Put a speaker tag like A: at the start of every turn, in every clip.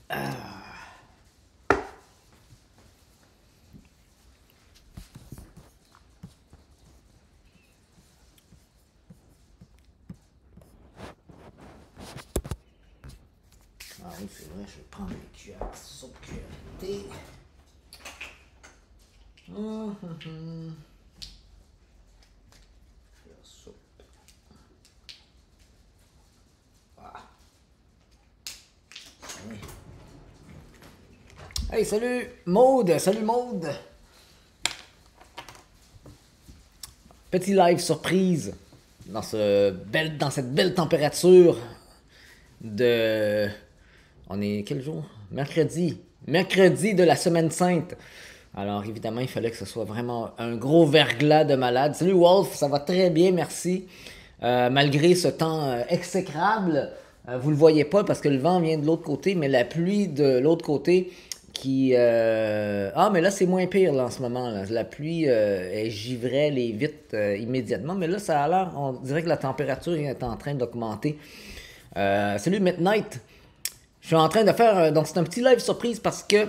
A: Ah oui, c'est vrai, je vais prendre les cuillères, soupe cuillerée. Soupe. Ah. Oui. Hey, salut Maude, salut Maude. Petit live surprise dans cette belle température de... On est quel jour? Mercredi. Mercredi de la semaine sainte. Alors évidemment, il fallait que ce soit vraiment un gros verglas de malade. Salut Wolf, ça va très bien, merci. Malgré ce temps exécrable, vous le voyez pas parce que le vent vient de l'autre côté, mais la pluie de l'autre côté qui... Ah, mais là, c'est moins pire là, en ce moment. Là. La pluie, elle givrait les vitres immédiatement, mais là, ça a l'air... On dirait que la température est en train d'augmenter. Salut Midnight. Je suis en train de faire... donc, c'est un petit live surprise parce que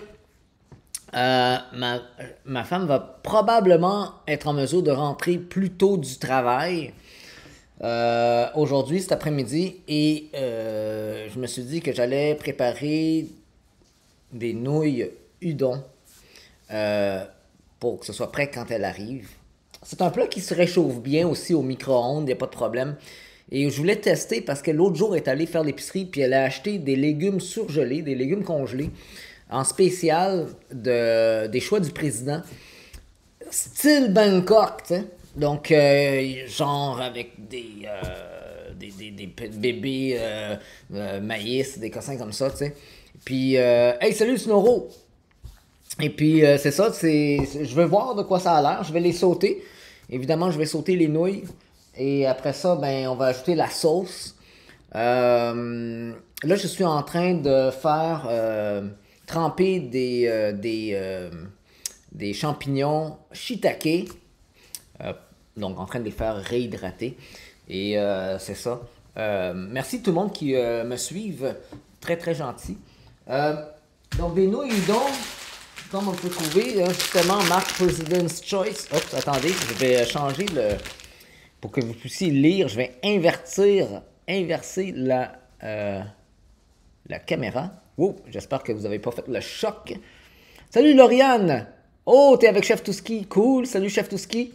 A: ma femme va probablement être en mesure de rentrer plus tôt du travail aujourd'hui, cet après-midi. Et je me suis dit que j'allais préparer des nouilles udon pour que ce soit prêt quand elle arrive. C'est un plat qui se réchauffe bien aussi au micro-ondes, il n'y a pas de problème. Et je voulais tester parce que l'autre jour, elle est allée faire l'épicerie puis elle a acheté des légumes surgelés, des légumes congelés, en spécial des choix du président. Style Bangkok, tu sais. Donc, genre avec des bébés maïs, des cossins comme ça, tu sais. Puis, hey, salut Snoro! Et puis, c'est ça, je vais voir de quoi ça a l'air. Je vais les sauter. Évidemment, je vais sauter les nouilles. Et après ça, ben, on va ajouter la sauce. Là, je suis en train de faire tremper des champignons shiitake. Donc, en train de les faire réhydrater. Et c'est ça. Merci tout le monde qui me suivent. Très, très gentil. Donc, des nouilles udon, comme on peut trouver, justement, Mark President's Choice. Oups, attendez, je vais changer pour que vous puissiez lire, je vais inverser la caméra. Oh, j'espère que vous n'avez pas fait le choc. Salut Lauriane! Oh, t'es avec Chef Touski. Cool, salut Chef Touski.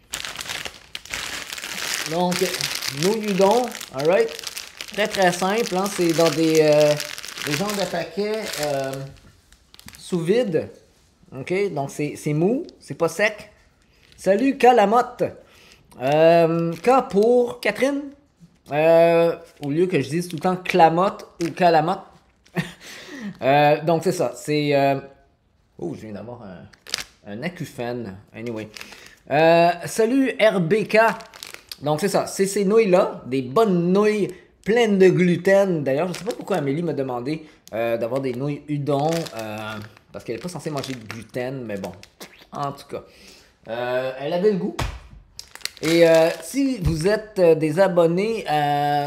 A: Donc, nouilles udon, alright. Très très simple, hein? C'est dans des genres de paquets sous vide. Ok, donc c'est mou, c'est pas sec. Salut Calamotte! K pour Catherine. Au lieu que je dise tout le temps Clamotte ou Calamotte. Donc c'est ça. C'est. Oh, je viens d'avoir un acouphène. Anyway. Salut RBK. Donc c'est ça. C'est ces nouilles-là. Des bonnes nouilles pleines de gluten. D'ailleurs, je sais pas pourquoi Amélie m'a demandé d'avoir des nouilles udon. Parce qu'elle n'est pas censée manger de gluten. Mais bon. En tout cas. Elle avait le goût. Et si vous êtes des abonnés à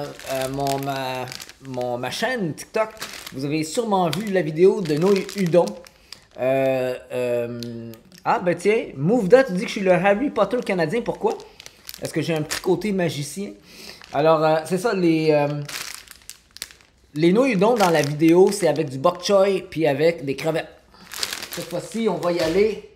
A: ma chaîne TikTok, vous avez sûrement vu la vidéo de nouilles udon. Ah ben tiens, Mouvda, tu dis que je suis le Harry Potter canadien, pourquoi? Est-ce que j'ai un petit côté magicien? Alors, c'est ça, les nouilles udon dans la vidéo, c'est avec du bok choy puis avec des crevettes. Cette fois-ci, on va y aller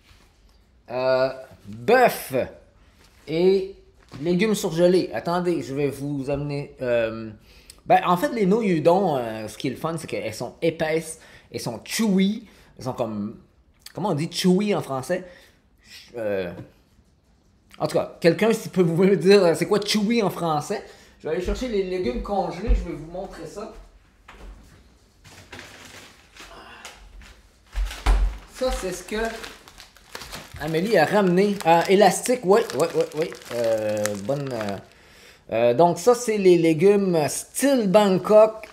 A: bœuf et légumes surgelés. Attendez, je vais vous amener... en fait, les nouilles udon, ce qui est le fun, c'est qu'elles sont épaisses, elles sont chewy, elles sont comme... Comment on dit chewy en français? En tout cas, quelqu'un, s'il peut vous dire c'est quoi chewy en français? Je vais aller chercher les légumes congelés, je vais vous montrer ça. Ça, c'est ce que Amélie a ramené. Élastique, oui. Bonne. Donc, ça, c'est les légumes style Bangkok.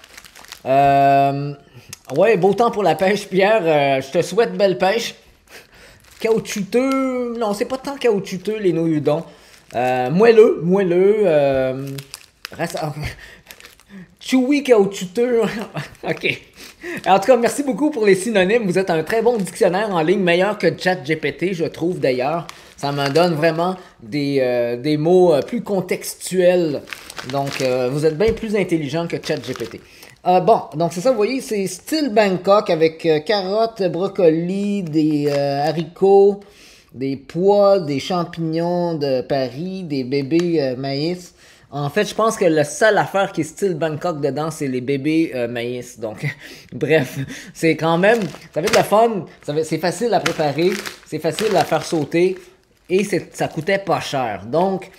A: Ouais, beau temps pour la pêche, Pierre. Je te souhaite belle pêche. Caoutchouteux. Non, c'est pas tant caoutchouteux, les nouilles udon. Moelleux. Reste... Chewy caoutchouteux. OK. En tout cas, merci beaucoup pour les synonymes. Vous êtes un très bon dictionnaire en ligne, meilleur que ChatGPT, je trouve d'ailleurs. Ça me donne vraiment des mots plus contextuels. Donc, vous êtes bien plus intelligent que ChatGPT. Bon, donc c'est ça, vous voyez, c'est style Bangkok avec carottes, brocolis, des haricots, des pois, des champignons de Paris, des bébés maïs. En fait, je pense que la seule affaire qui est style Bangkok dedans, c'est les bébés maïs. Donc, bref, c'est quand même, ça va être le fun, c'est facile à préparer, c'est facile à faire sauter et ça coûtait pas cher. Donc,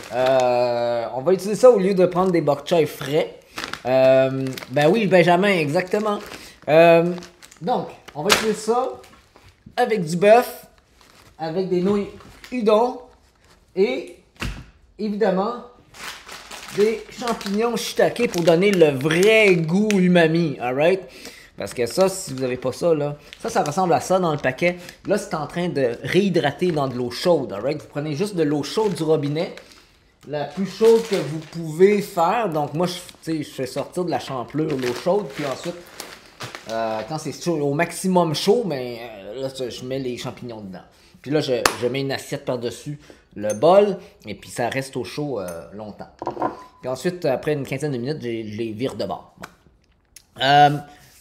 A: on va utiliser ça au lieu de prendre des bok choy frais. Ben oui, Benjamin, exactement. Donc, on va utiliser ça avec du bœuf, avec des nouilles udon et évidemment des champignons shiitake pour donner le vrai goût umami, alright? Parce que ça, si vous n'avez pas ça, là, ça ressemble à ça dans le paquet. Là, c'est en train de réhydrater dans de l'eau chaude, alright? Vous prenez juste de l'eau chaude du robinet, la plus chaude que vous pouvez faire. Donc, moi, je fais sortir de la champlure l'eau chaude, puis ensuite, quand c'est chaud, au maximum chaud, ben, là, je mets les champignons dedans. Puis là, je mets une assiette par-dessus le bol, et puis ça reste au chaud longtemps. Puis ensuite, après une quinzaine de minutes, je les vire de bord. Bon.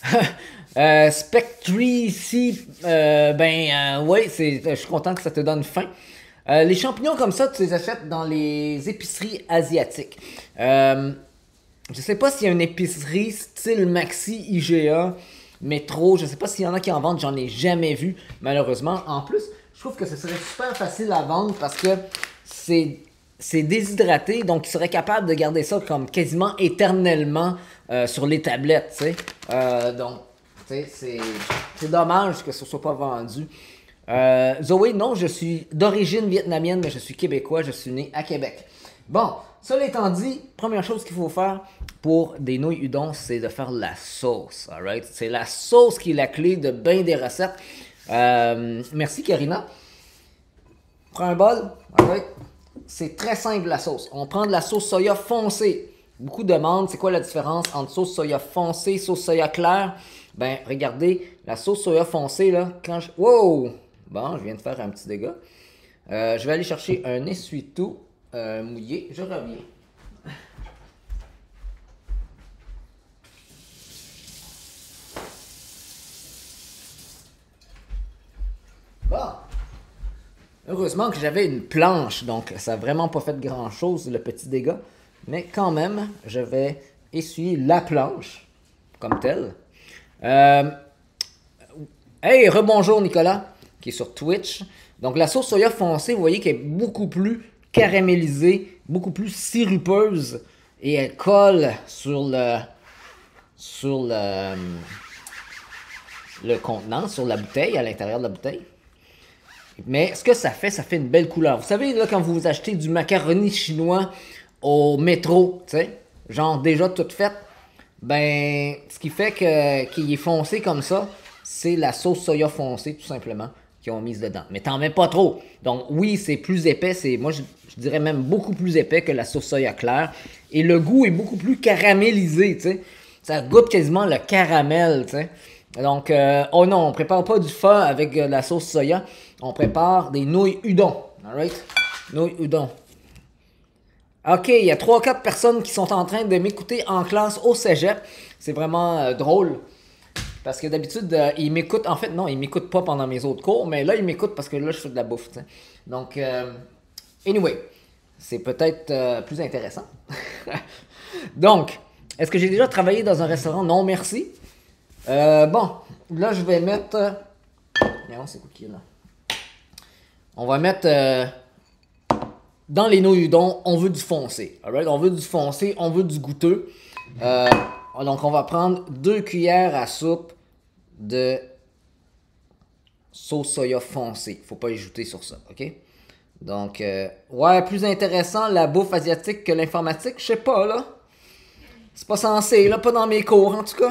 A: Spectry ici, ouais, je suis content que ça te donne faim. Les champignons comme ça, tu les achètes dans les épiceries asiatiques. Je sais pas s'il y a une épicerie style Maxi, IGA, Métro, je sais pas s'il y en a qui en vendent, j'en ai jamais vu, malheureusement. En plus, je trouve que ce serait super facile à vendre parce que c'est déshydraté, donc ils seraient capables de garder ça comme quasiment éternellement sur les tablettes, tu sais. Donc, tu sais, c'est dommage que ce soit pas vendu. Zoé, non, je suis d'origine vietnamienne, mais je suis québécois, je suis né à Québec. Bon, cela étant dit, première chose qu'il faut faire pour des nouilles udon, c'est de faire la sauce, alright? C'est la sauce qui est la clé de bien des recettes. Merci Karina. Prends un bol, alright? C'est très simple la sauce. On prend de la sauce soya foncée. Beaucoup demandent c'est quoi la différence entre sauce soya foncée et sauce soya claire. Ben, regardez, la sauce soya foncée, là, quand je... Wow! Bon, je viens de faire un petit dégât. Je vais aller chercher un essuie-tout mouillé. Je reviens. Bon. Heureusement que j'avais une planche, donc ça n'a vraiment pas fait grand-chose, le petit dégât. Mais quand même, je vais essuyer la planche, comme telle. Hey, rebonjour Nicolas, qui est sur Twitch. Donc la sauce soya foncée, vous voyez qu'elle est beaucoup plus caramélisée, beaucoup plus sirupeuse. Et elle colle sur le contenant, sur la bouteille, à l'intérieur de la bouteille. Mais ce que ça fait une belle couleur. Vous savez, là, quand vous achetez du macaroni chinois au métro, tu sais, genre déjà tout fait, ben, ce qui fait qu'il est foncé comme ça, c'est la sauce soya foncée, tout simplement, qu'ils ont mise dedans. Mais t'en mets pas trop. Donc, oui, c'est plus épais. Moi, je dirais même beaucoup plus épais que la sauce soya claire. Et le goût est beaucoup plus caramélisé, tu sais. Ça goûte quasiment le caramel, tu sais. Donc, oh non, on prépare pas du pho avec la sauce soya. On prépare des nouilles udon. Alright? Nouilles udon. Ok, il y a 3-4 personnes qui sont en train de m'écouter en classe au cégep. C'est vraiment drôle. Parce que d'habitude, ils m'écoutent. En fait, non, ils m'écoutent pas pendant mes autres cours. Mais là, ils m'écoutent parce que là, je fais de la bouffe. T'sais. Donc, anyway, c'est peut-être plus intéressant. Donc, est-ce que j'ai déjà travaillé dans un restaurant? Non, merci. Bon, là, je vais mettre... Non, c'est quoi qui est là? On va mettre... dans les nouilles udon, on veut du foncé. Alright? On veut du foncé, on veut du goûteux. Donc, on va prendre 2 cuillères à soupe de sauce soya foncée. Faut pas y ajouter sur ça, ok? Donc, ouais, plus intéressant la bouffe asiatique que l'informatique, je sais pas, là. C'est pas censé, là, pas dans mes cours, en tout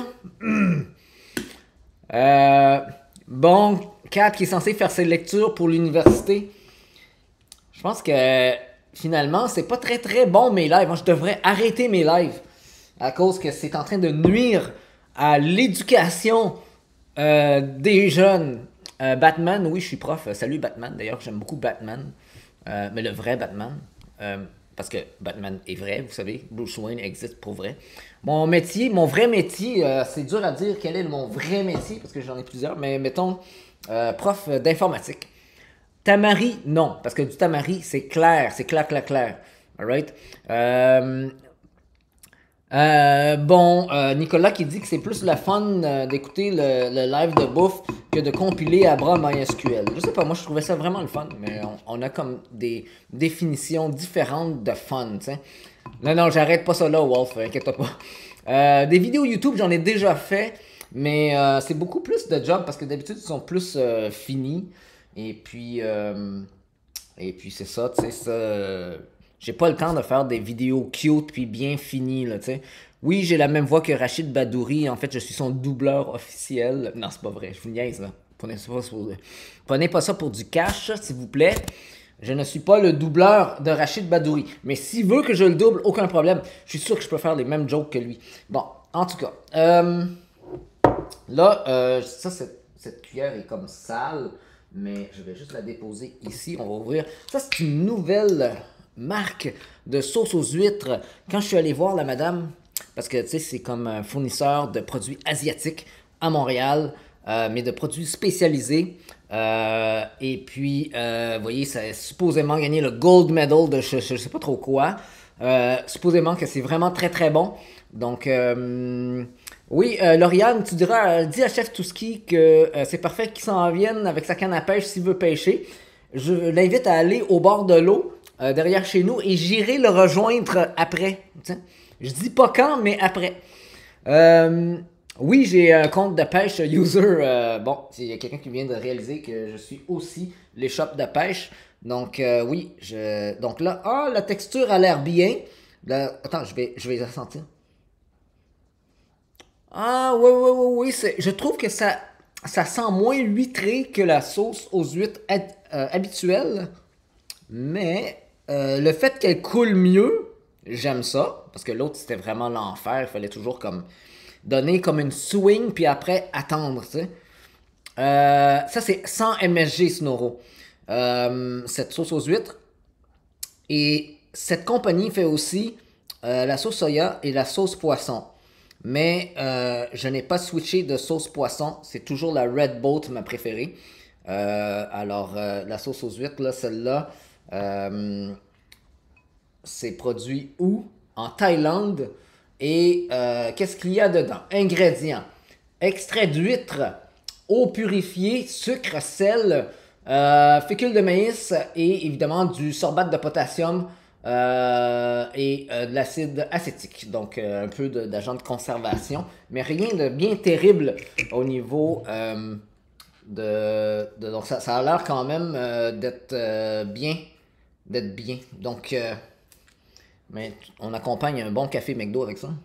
A: cas. Bon, Kat qui est censé faire ses lectures pour l'université. Je pense que, finalement, c'est pas très très bon mes lives. Moi, je devrais arrêter mes lives. à cause que c'est en train de nuire à l'éducation des jeunes. Batman, oui, je suis prof. Salut Batman, d'ailleurs, j'aime beaucoup Batman. Mais le vrai Batman. Parce que Batman est vrai, vous savez. Bruce Wayne existe pour vrai. Mon métier, mon vrai métier, c'est dur à dire quel est mon vrai métier, parce que j'en ai plusieurs, mais mettons, prof d'informatique. Tamari, non, parce que du tamari, c'est clair, clair. Alright? Nicolas qui dit que c'est plus le fun d'écouter le live de bouffe que de compiler à bras MySQL. Je sais pas, moi je trouvais ça vraiment le fun, mais on a comme des définitions différentes de fun, tu sais. Non, j'arrête pas ça là, Wolf, inquiète-toi pas. Des vidéos YouTube, j'en ai déjà fait, mais c'est beaucoup plus de job parce que d'habitude, ils sont plus finis. Et puis c'est ça, tu sais, ça... j'ai pas le temps de faire des vidéos cute puis bien finies, là, tu sais. Oui, j'ai la même voix que Rachid Badouri. En fait, je suis son doubleur officiel. Non, c'est pas vrai, je vous niaise, là. Prenez pas ça pour du cash, s'il vous plaît. Je ne suis pas le doubleur de Rachid Badouri. Mais s'il veut que je le double, aucun problème. Je suis sûr que je peux faire les mêmes jokes que lui. Bon, en tout cas. Là, ça, cette cuillère est comme sale. Mais je vais juste la déposer ici. On va ouvrir. Ça, c'est une nouvelle marque de sauce aux huîtres. Quand je suis allé voir la madame, parce que tu sais, c'est comme un fournisseur de produits asiatiques à Montréal, mais de produits spécialisés. Et puis, vous voyez, ça a supposément gagné le gold medal de je sais pas trop quoi. Supposément que c'est vraiment très très bon. Donc, oui, Lauriane, tu diras, dis à Chef Touski que c'est parfait qu'il s'en vienne avec sa canne à pêche s'il veut pêcher. Je l'invite à aller au bord de l'eau, derrière chez nous, et j'irai le rejoindre après. T'sais. Je dis pas quand, mais après. Oui, j'ai un compte de pêche user. Bon, il y a quelqu'un qui vient de réaliser que je suis aussi l'échoppe de pêche. Donc, oui, donc là, la texture a l'air bien. Là, attends, je vais la sentir. Ah, oui. Je trouve que ça sent moins huîtré que la sauce aux huîtres habituelle. Mais le fait qu'elle coule mieux, j'aime ça. Parce que l'autre, c'était vraiment l'enfer. Il fallait toujours comme donner comme une swing, puis après attendre, tu sais. Ça, c'est 100 MSG Snoro. Cette sauce aux huîtres. Et cette compagnie fait aussi la sauce soya et la sauce poisson. Mais je n'ai pas switché de sauce poisson. C'est toujours la Red Boat, ma préférée. Alors, la sauce aux huîtres, là, celle-là, c'est produit où? En Thaïlande. Et qu'est-ce qu'il y a dedans? Ingrédients. Extrait d'huître, eau purifiée, sucre, sel, fécule de maïs et évidemment du sorbate de potassium. Et de l'acide acétique, donc un peu d'agent de conservation, mais rien de bien terrible au niveau donc ça a l'air quand même d'être bien, donc mais on accompagne un bon café McDo avec ça.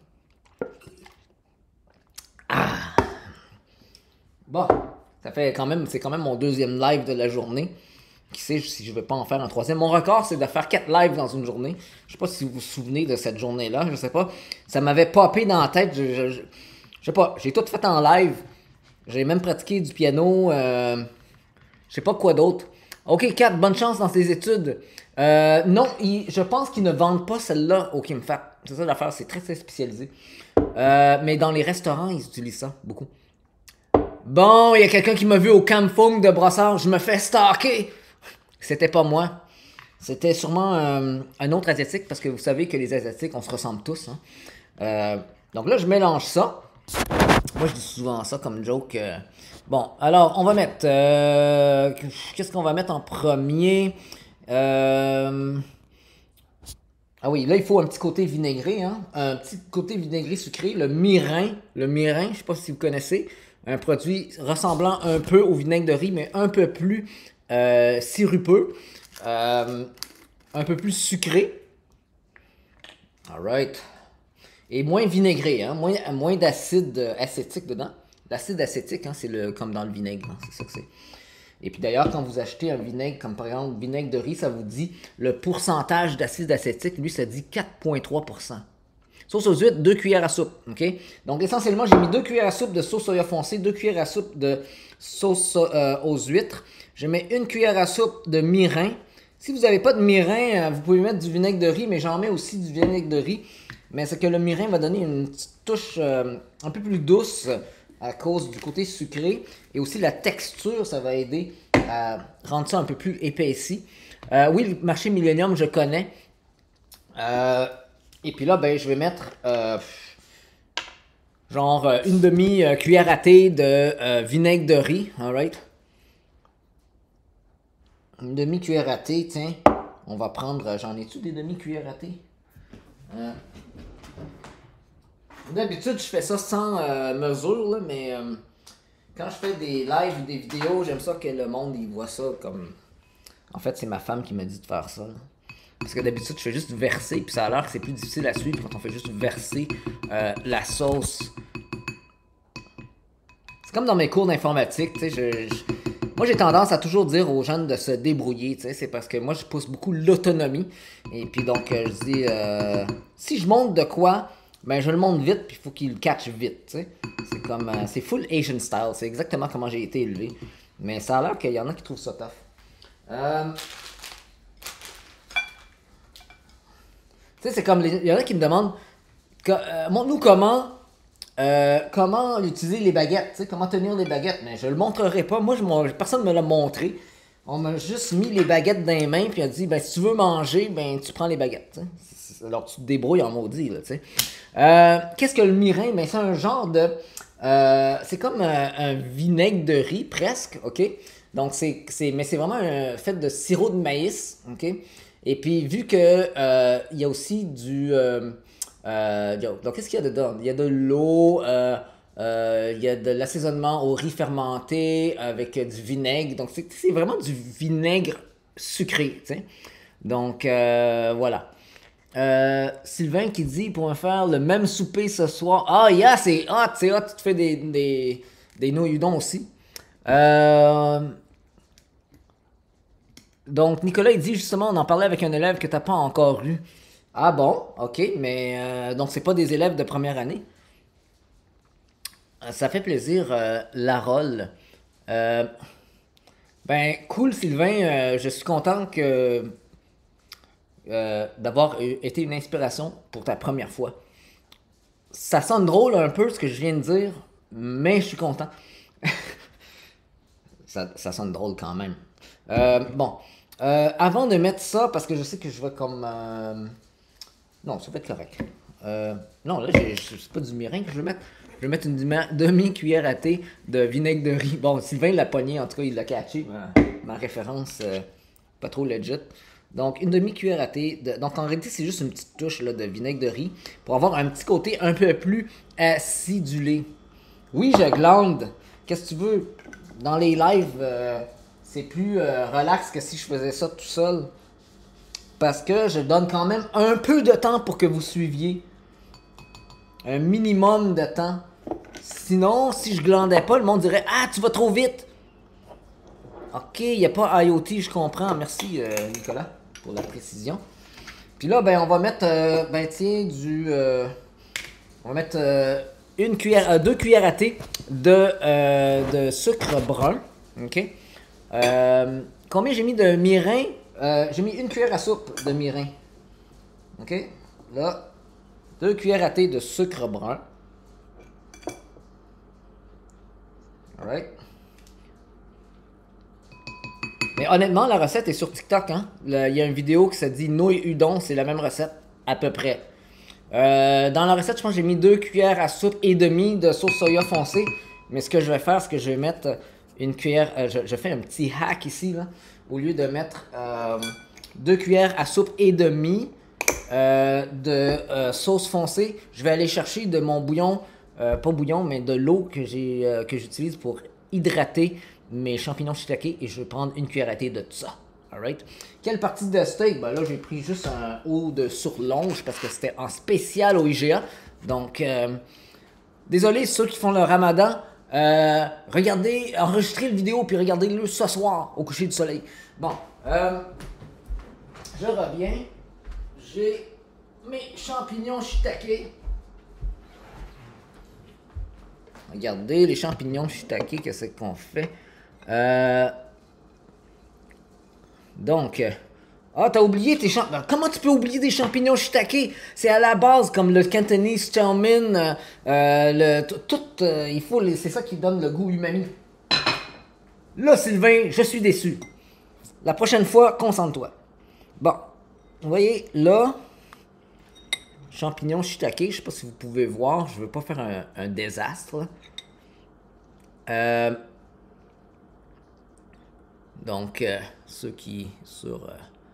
A: Bon, c'est quand même mon deuxième live de la journée. Qui sait si je vais pas en faire un troisième. Mon record, c'est de faire 4 lives dans une journée. Je sais pas si vous vous souvenez de cette journée-là. Je sais pas. Ça m'avait popé dans la tête. Je sais pas. J'ai tout fait en live. J'ai même pratiqué du piano. Je sais pas quoi d'autre. Ok, 4, bonne chance dans tes études. Non, je pense qu'ils ne vendent pas celle-là au KimFat. C'est ça l'affaire. C'est très spécialisé. Mais dans les restaurants, ils utilisent ça beaucoup. Bon, il y a quelqu'un qui m'a vu au Camfung de Brossard. Je me fais stalker. C'était pas moi. C'était sûrement un autre asiatique, parce que vous savez que les asiatiques, on se ressemble tous. Hein. Donc là, je mélange ça. Moi, je dis souvent ça comme joke. Bon, alors, on va mettre... qu'est-ce qu'on va mettre en premier? Ah oui, là, il faut un petit côté vinaigré. Hein? Un petit côté vinaigré sucré. Le mirin, je sais pas si vous connaissez. Un produit ressemblant un peu au vinaigre de riz, mais un peu plus... sirupeux, un peu plus sucré. Alright. Et moins vinaigré, hein? moins d'acide acétique dedans. L'acide acétique, hein, c'est comme dans le vinaigre, hein, c'est ça que c'est. Et puis d'ailleurs, quand vous achetez un vinaigre, comme par exemple vinaigre de riz, ça vous dit le pourcentage d'acide acétique, lui, ça dit 4,3%. Sauce aux huîtres, 2 cuillères à soupe. OK? Donc, essentiellement, j'ai mis 2 cuillères à soupe de sauce soya foncé, 2 cuillères à soupe de sauce aux huîtres. Je mets 1 cuillère à soupe de mirin. Si vous n'avez pas de mirin, vous pouvez mettre du vinaigre de riz, mais j'en mets aussi du vinaigre de riz. Mais c'est que le mirin va donner une petite touche un peu plus douce à cause du côté sucré. Et aussi la texture, ça va aider à rendre ça un peu plus épaissi. Oui, le marché Millennium, je connais. Et puis là, ben, je vais mettre genre une demi-cuillère à thé de vinaigre de riz. Alright? Une demi-cuillère à thé, tiens. On va prendre, j'en ai-tu des demi-cuillères à thé? D'habitude, je fais ça sans mesure, là, mais quand je fais des lives ou des vidéos, j'aime ça que le monde il voit ça comme... En fait, c'est ma femme qui m'a dit de faire ça. Là. Parce que d'habitude, je fais juste verser, puis ça a l'air que c'est plus difficile à suivre quand on fait juste verser la sauce. C'est comme dans mes cours d'informatique, tu sais, moi j'ai tendance à toujours dire aux jeunes de se débrouiller, tu sais, c'est parce que moi je pousse beaucoup l'autonomie. Et puis donc, je dis, si je monte de quoi... Ben, je le montre vite, puis il faut qu'il le catch vite, tu sais. C'est comme... c'est full Asian style, c'est exactement comment j'ai été élevé. Mais ça a l'air qu'il y en a qui trouvent ça tough. Tu sais, c'est comme... Il y en a qui me demandent... montre-nous comment utiliser les baguettes, tu sais, comment tenir les baguettes. Mais je le montrerai pas. Moi, personne ne me l'a montré. On m'a juste mis les baguettes dans les mains, puis on a dit, ben, si tu veux manger, ben, tu prends les baguettes, tu sais. Alors, tu te débrouilles en maudit, là, tu sais. Qu'est-ce que le mirin? Ben, c'est un genre de... c'est comme un vinaigre de riz, presque, OK? Donc, mais c'est vraiment fait de sirop de maïs, OK? Et puis, vu que il y a aussi du... donc, qu'est-ce qu'il y a dedans? Il y a de l'eau, il y a de l'assaisonnement au riz fermenté avec du vinaigre. Donc, c'est vraiment du vinaigre sucré, tu sais. Donc, voilà. Sylvain qui dit pour me faire le même souper ce soir. Ah, yeah, c'est hot, tu te fais des nouilles udon aussi. Donc, Nicolas, il dit justement, on en parlait avec un élève que t'as pas encore eu. Ah bon, ok, mais donc c'est pas des élèves de première année. Ça fait plaisir, Larol. Ben, cool, Sylvain, je suis content que d'avoir été une inspiration pour ta première fois. Ça sonne drôle un peu ce que je viens de dire, mais je suis content. ça sonne drôle quand même. Bon, avant de mettre ça, parce que je sais que je vais comme... non, ça va être correct. Non, là, c'est pas du mirin que je vais mettre. Je vais mettre une demi-cuillère à thé de vinaigre de riz. Bon, Sylvain l'a pogné, en tout cas, il l'a catché. Ma référence, pas trop legit. Donc, une demi-cuillère à thé. Donc, en réalité, c'est juste une petite touche là, de vinaigre de riz pour avoir un petit côté un peu plus acidulé. Oui, je glande. Qu'est-ce que tu veux? Dans les lives, c'est plus relax que si je faisais ça tout seul. Parce que je donne quand même un peu de temps pour que vous suiviez. Un minimum de temps. Sinon, si je glandais pas, le monde dirait « Ah, tu vas trop vite! » Ok, il n'y a pas IoT, je comprends. Merci, Nicolas, pour la précision. Puis là, ben, on va mettre, ben, tiens, on va mettre 2 cuillères à thé de sucre brun. Ok? Combien j'ai mis de mirin? J'ai mis 1 cuillère à soupe de mirin. Ok? Là, 2 cuillères à thé de sucre brun. Alright. Mais honnêtement, la recette est sur TikTok. Hein? Il y a une vidéo qui se dit nouilles udon, c'est la même recette, à peu près. Dans la recette, je pense que j'ai mis 2 cuillères à soupe et demi de sauce soya foncée. Mais ce que je vais faire, c'est que je vais mettre une cuillère... je fais un petit hack ici, là. Au lieu de mettre 2 cuillères à soupe et demi de sauce foncée, je vais aller chercher de mon bouillon, pas bouillon, mais de l'eau que j'utilise pour hydrater mes champignons shiitake et je vais prendre 1 cuillère à thé de tout ça. Alright? Quelle partie de steak? Ben là, j'ai pris juste un haut de surlonge parce que c'était en spécial au IGA. Donc, désolé ceux qui font le ramadan. Regardez, enregistrez le vidéo puis regardez-le ce soir au coucher du soleil. Bon, je reviens. J'ai mes champignons shiitake. Regardez, les champignons shiitake, qu'est-ce qu'on fait? Donc, ah, t'as oublié tes champignons. Comment tu peux oublier des champignons shiitake? C'est à la base, comme le Cantonese chow mein, il faut, c'est ça qui donne le goût umami. Là, Sylvain, je suis déçu. La prochaine fois, concentre-toi. Bon, vous voyez, là, champignons shiitake, je sais pas si vous pouvez voir, je veux pas faire un désastre. Donc, ceux qui sur...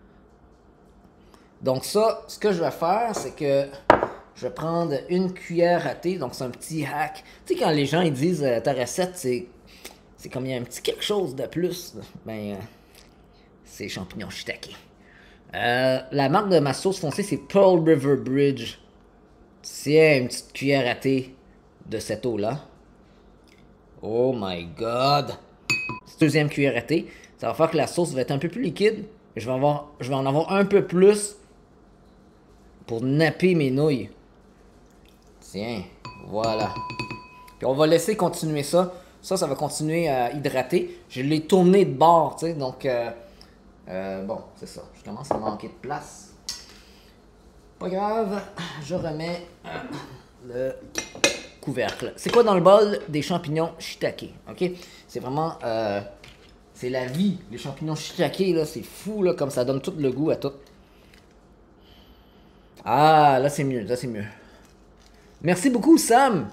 A: Donc ça, ce que je vais faire, c'est que je vais prendre une cuillère à thé, donc c'est un petit hack. Tu sais, quand les gens ils disent ta recette, c'est comme il y a un petit quelque chose de plus, ben, c'est champignons shiitake. La marque de ma sauce foncée, c'est Pearl River Bridge. Tiens, une petite cuillère à thé de cette eau-là. Oh my god! Deuxième cuillère à thé. Ça va faire que la sauce va être un peu plus liquide. Je vais en avoir un peu plus pour napper mes nouilles. Tiens, voilà. Puis on va laisser continuer ça. Ça va continuer à hydrater. Je l'ai tourné de bord, tu sais, donc... bon, c'est ça. Je commence à manquer de place. Pas grave, je remets le couvercle. C'est quoi dans le bol? Des champignons shiitake, ok? C'est vraiment... c'est la vie. Les champignons shiitake, là, c'est fou, là, comme ça donne tout le goût à tout. Ah, là, c'est mieux, là, c'est mieux. Merci beaucoup, Sam!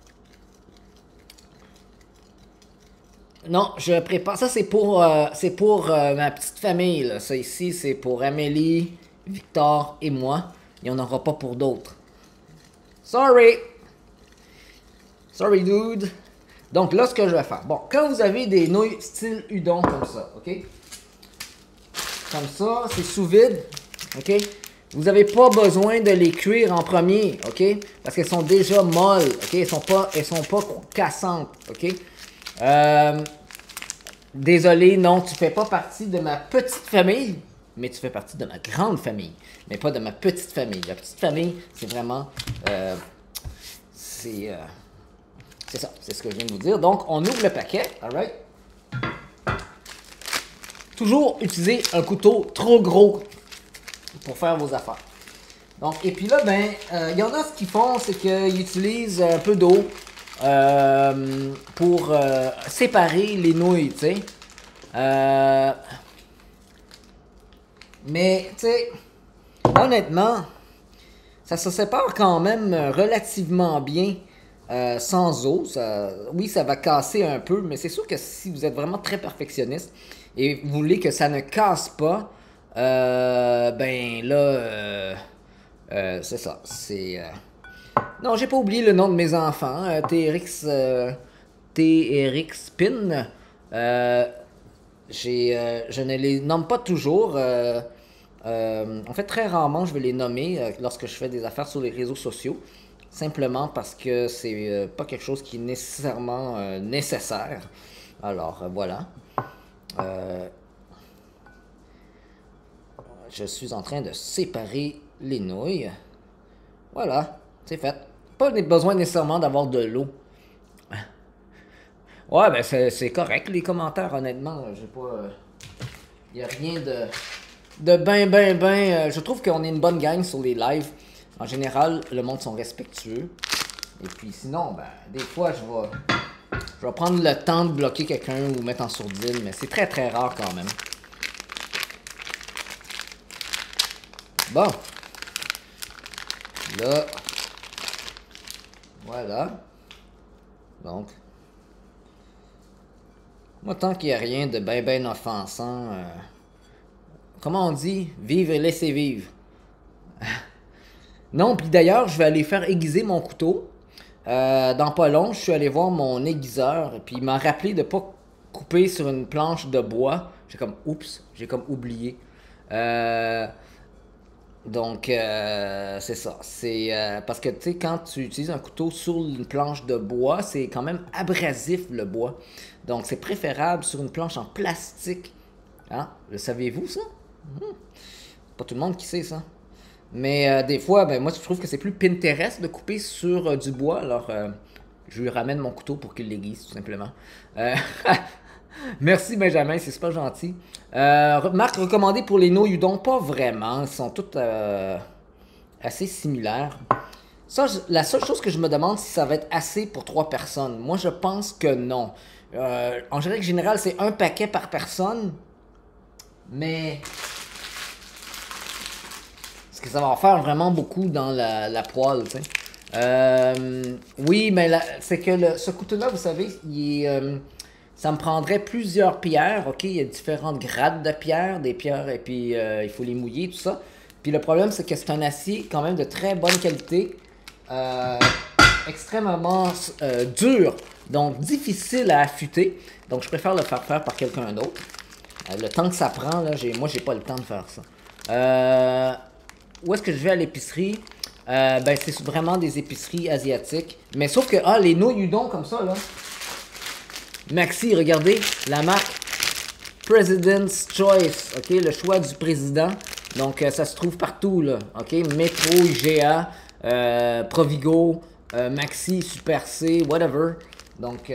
A: Non, je prépare. Ça, c'est pour ma petite famille, là. Ça, ici, c'est pour Amélie, Victor et moi. Il n'y en aura pas pour d'autres. Sorry! Sorry, dude! Donc, là, ce que je vais faire. Bon, quand vous avez des nouilles style udon comme ça, ok? Comme ça, c'est sous vide, ok? Vous n'avez pas besoin de les cuire en premier, ok? Parce qu'elles sont déjà molles, ok? Elles sont pas cassantes, ok? Désolé, non, tu fais pas partie de ma petite famille, mais tu fais partie de ma grande famille, mais pas de ma petite famille. La petite famille, c'est vraiment... c'est ça, c'est ce que je viens de vous dire. Donc, on ouvre le paquet, alright? Toujours utiliser un couteau trop gros pour faire vos affaires. Donc, et puis là, ben, il y en a ce qu'ils font, c'est qu'ils utilisent un peu d'eau pour séparer les nouilles, tu sais. Mais, tu sais, honnêtement, ça se sépare quand même relativement bien sans eau. Oui, ça va casser un peu, mais c'est sûr que si vous êtes vraiment très perfectionniste et vous voulez que ça ne casse pas, ben là, c'est ça. C'est... Non, j'ai pas oublié le nom de mes enfants. TRX Pin. Je ne les nomme pas toujours. En fait, très rarement, je vais les nommer lorsque je fais des affaires sur les réseaux sociaux. Simplement parce que c'est pas quelque chose qui est nécessairement nécessaire. Alors, voilà. Je suis en train de séparer les nouilles. Voilà, c'est fait. Pas besoin nécessairement d'avoir de l'eau. Ouais, ben c'est correct, les commentaires, honnêtement. J'ai pas... y a rien de ben... je trouve qu'on est une bonne gang sur les lives. En général, le monde sont respectueux. Et puis sinon, ben, des fois, je vais prendre le temps de bloquer quelqu'un ou mettre en sourdine, mais c'est très très rare quand même. Bon. Là. Voilà. Donc. Moi, tant qu'il n'y a rien de ben offensant, comment on dit? Vivre et laisser vivre. Non, puis d'ailleurs, je vais aller faire aiguiser mon couteau. Dans pas long, je suis allé voir mon aiguiseur, puis il m'a rappelé de pas couper sur une planche de bois. J'ai comme, oups, j'ai comme oublié. Donc, c'est ça. C'est parce que, tu sais, quand tu utilises un couteau sur une planche de bois, c'est quand même abrasif, le bois. Donc, c'est préférable sur une planche en plastique. Hein? Le saviez-vous, ça? Pas tout le monde qui sait ça. Mais des fois, ben, moi, je trouve que c'est plus Pinterest de couper sur du bois. Alors, Je lui ramène mon couteau pour qu'il l'aiguise, tout simplement. Euh, Merci Benjamin, c'est super gentil. Marque recommandée pour les nouilles udon, pas vraiment. Ils sont toutes assez similaires. Ça, la seule chose que je me demande, si ça va être assez pour 3 personnes. Moi, je pense que non. En règle générale, c'est un paquet par personne. Mais... Parce que ça va en faire vraiment beaucoup dans la poêle, tu sais. Oui, mais c'est que ce couteau-là, vous savez, ça me prendrait plusieurs pierres, ok? Il y a différentes grades de pierres, des pierres, et puis il faut les mouiller, tout ça. Puis le problème, c'est que c'est un acier quand même de très bonne qualité, extrêmement dur, donc difficile à affûter. Donc je préfère le faire par quelqu'un d'autre. Le temps que ça prend, là, moi j'ai pas le temps de faire ça. Où est-ce que je vais à l'épicerie? Ben c'est vraiment des épiceries asiatiques. Mais sauf que, les nouilles udon comme ça, là. Maxi, regardez, la marque President's Choice, ok, le choix du président. Donc ça se trouve partout, là, ok, Metro, IGA, Provigo, Maxi, Super C, whatever. Donc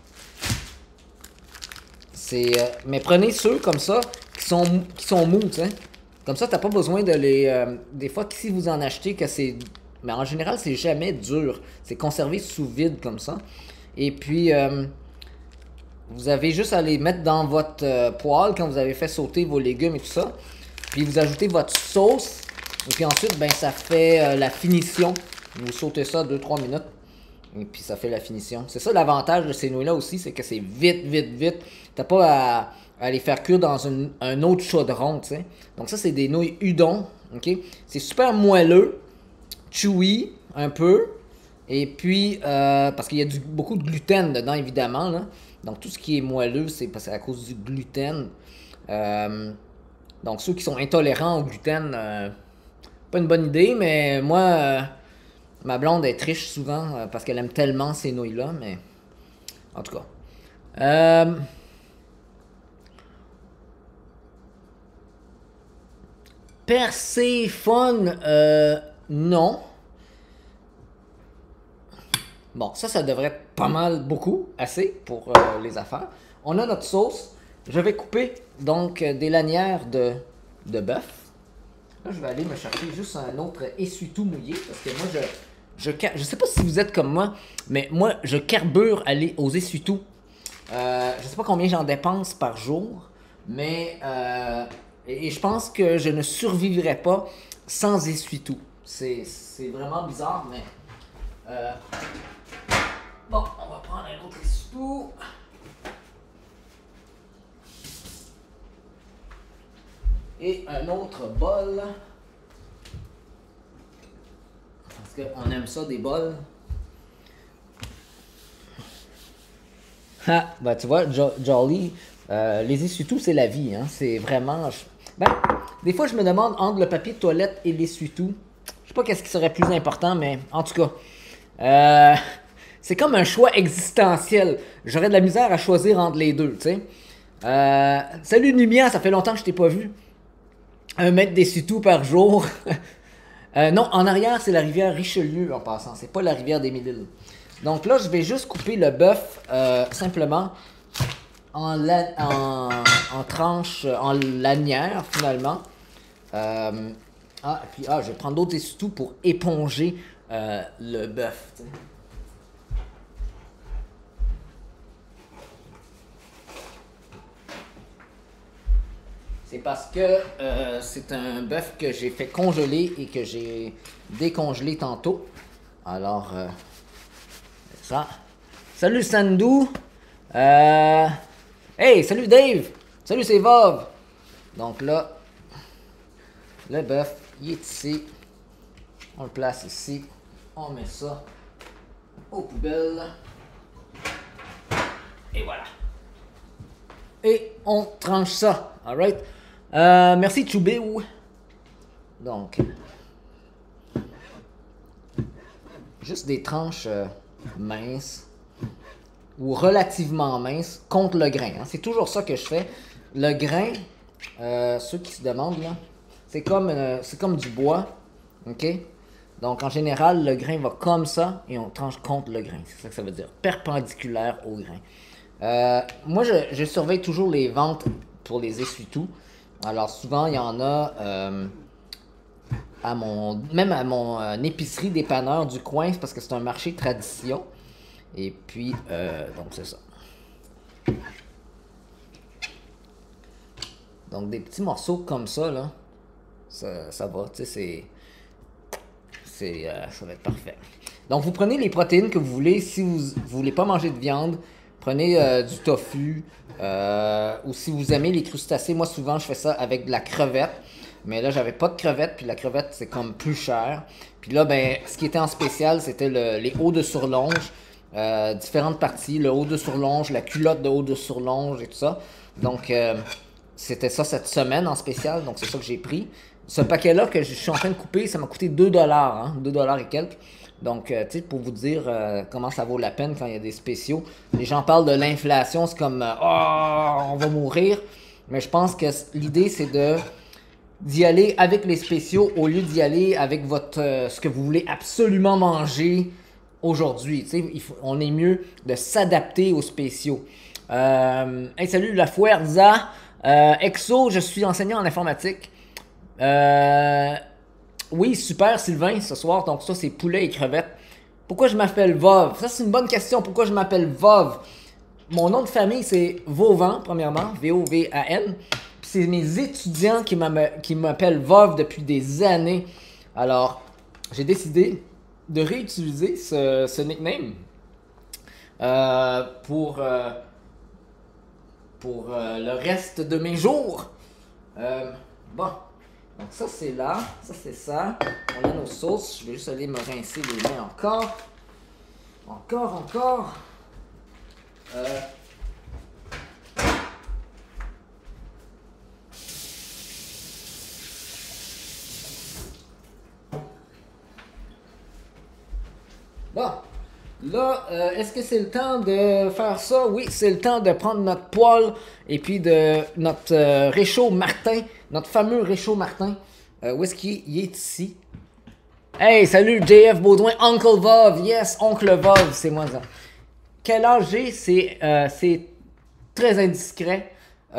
A: mais prenez ceux comme ça qui sont mous, tu sais. Comme ça, t'as pas besoin de les... des fois, si vous en achetez, que c'est... Mais en général, c'est jamais dur. C'est conservé sous vide comme ça. Et puis, vous avez juste à les mettre dans votre poêle quand vous avez fait sauter vos légumes et tout ça. Puis vous ajoutez votre sauce. Et puis ensuite, ben ça fait la finition. Vous sautez ça 2-3 minutes. Et puis ça fait la finition. C'est ça l'avantage de ces nouilles-là aussi, c'est que c'est vite, vite, vite. T'as pas à les faire cuire dans un autre chaudron, tu sais. Donc ça, c'est des nouilles udon, ok? C'est super moelleux, chewy, un peu. Et puis, parce qu'il y a beaucoup de gluten dedans, évidemment, là. Donc tout ce qui est moelleux, c'est à cause du gluten. Donc ceux qui sont intolérants au gluten, pas une bonne idée, mais moi... ma blonde est triche souvent parce qu'elle aime tellement ces nouilles-là, mais en tout cas. Perséphone, non. Bon, ça devrait être pas mal, beaucoup, assez pour les affaires. On a notre sauce. Je vais couper donc des lanières de bœuf. Là, je vais aller me chercher juste un autre essuie-tout mouillé parce que moi, je sais pas si vous êtes comme moi, mais moi, je carbure aller aux essuie-tout. Je sais pas combien j'en dépense par jour, mais et je pense que je ne survivrai pas sans essuie-tout. C'est vraiment bizarre, mais bon, on va prendre un autre essuie-tout. Et un autre bol. Parce qu'on aime ça, des bols. Ah, ben tu vois, Jolly, les essuie-tout, c'est la vie. Hein? C'est vraiment... Ben, des fois, je me demande entre le papier de toilette et l'essuie-tout. Je sais pas qu'est-ce qui serait plus important, mais en tout cas, c'est comme un choix existentiel. J'aurais de la misère à choisir entre les deux, tu sais. Salut Numia, ça fait longtemps que je t'ai pas vu. 1 mètre d'essuie-tout par jour. Non, en arrière, c'est la rivière Richelieu en passant. C'est pas la rivière des Mille-Îles. Donc là, je vais juste couper le bœuf simplement en tranches, en lanières finalement. Puis je vais prendre d'autres essuie-tout pour éponger le bœuf. T'sais. C'est parce que c'est un bœuf que j'ai fait congeler et que j'ai décongelé tantôt. Alors, ça. Salut Sandou. Hey, salut Dave. Salut c'est Vov. Donc là, le bœuf, il est ici. On le place ici. On met ça aux poubelles. Et voilà. Et on tranche ça. Alright. Merci Chubéou. Donc, juste des tranches minces ou relativement minces contre le grain. Hein. C'est toujours ça que je fais. Le grain, ceux qui se demandent là, c'est comme du bois, ok. Donc, en général, le grain va comme ça et on tranche contre le grain. C'est ça que ça veut dire. Perpendiculaire au grain. Moi, je surveille toujours les ventes pour les essuie-tout. Alors, souvent, il y en a même à mon épicerie dépanneur du coin, parce que c'est un marché tradition. Et puis, donc, c'est ça. Donc, des petits morceaux comme ça, là, ça va, tu sais, ça va être parfait. Donc, vous prenez les protéines que vous voulez. Si vous voulez pas manger de viande, prenez du tofu. Ou si vous aimez les crustacés, moi, souvent, je fais ça avec de la crevette. Mais là, j'avais pas de crevette, puis la crevette, c'est comme plus cher. Puis là, ben, ce qui était en spécial, c'était les hauts de surlonge. Différentes parties, le haut de surlonge, la culotte de haut de surlonge et tout ça. Donc, c'était ça cette semaine en spécial. Donc, c'est ça que j'ai pris. Ce paquet-là que je suis en train de couper, ça m'a coûté 2 $, hein, 2 $ et quelques. Donc, tu sais, pour vous dire comment ça vaut la peine quand il y a des spéciaux. Les gens parlent de l'inflation, c'est comme « Oh, on va mourir ». Mais je pense que l'idée, c'est d'y aller avec les spéciaux au lieu d'y aller avec ce que vous voulez absolument manger aujourd'hui. Tu sais, on est mieux de s'adapter aux spéciaux. Hey, salut la Fuerza. Exo, je suis enseignant en informatique. Oui, super Sylvain, ce soir, donc ça c'est poulet et crevettes. Pourquoi je m'appelle Vov? Ça c'est une bonne question, pourquoi je m'appelle Vov? Mon nom de famille c'est Vauvan, premièrement, V-O-V-A-N. C'est mes étudiants qui m'appellent Vov depuis des années. Alors, j'ai décidé de réutiliser ce nickname pour le reste de mes jours. Bon. Donc ça c'est là, ça c'est ça. On a nos sauces. Je vais juste aller me rincer les mains encore. Encore. Bon. Là, est-ce que c'est le temps de faire ça? Oui, c'est le temps de prendre notre poêle et puis de notre réchaud Martin, notre fameux réchaud Martin. Où est-ce qu'il est? Il est ici. Hey, salut JF Baudouin, Uncle Vov, yes, Oncle Vov, c'est moi ça. Quel âge j'ai? C'est très indiscret.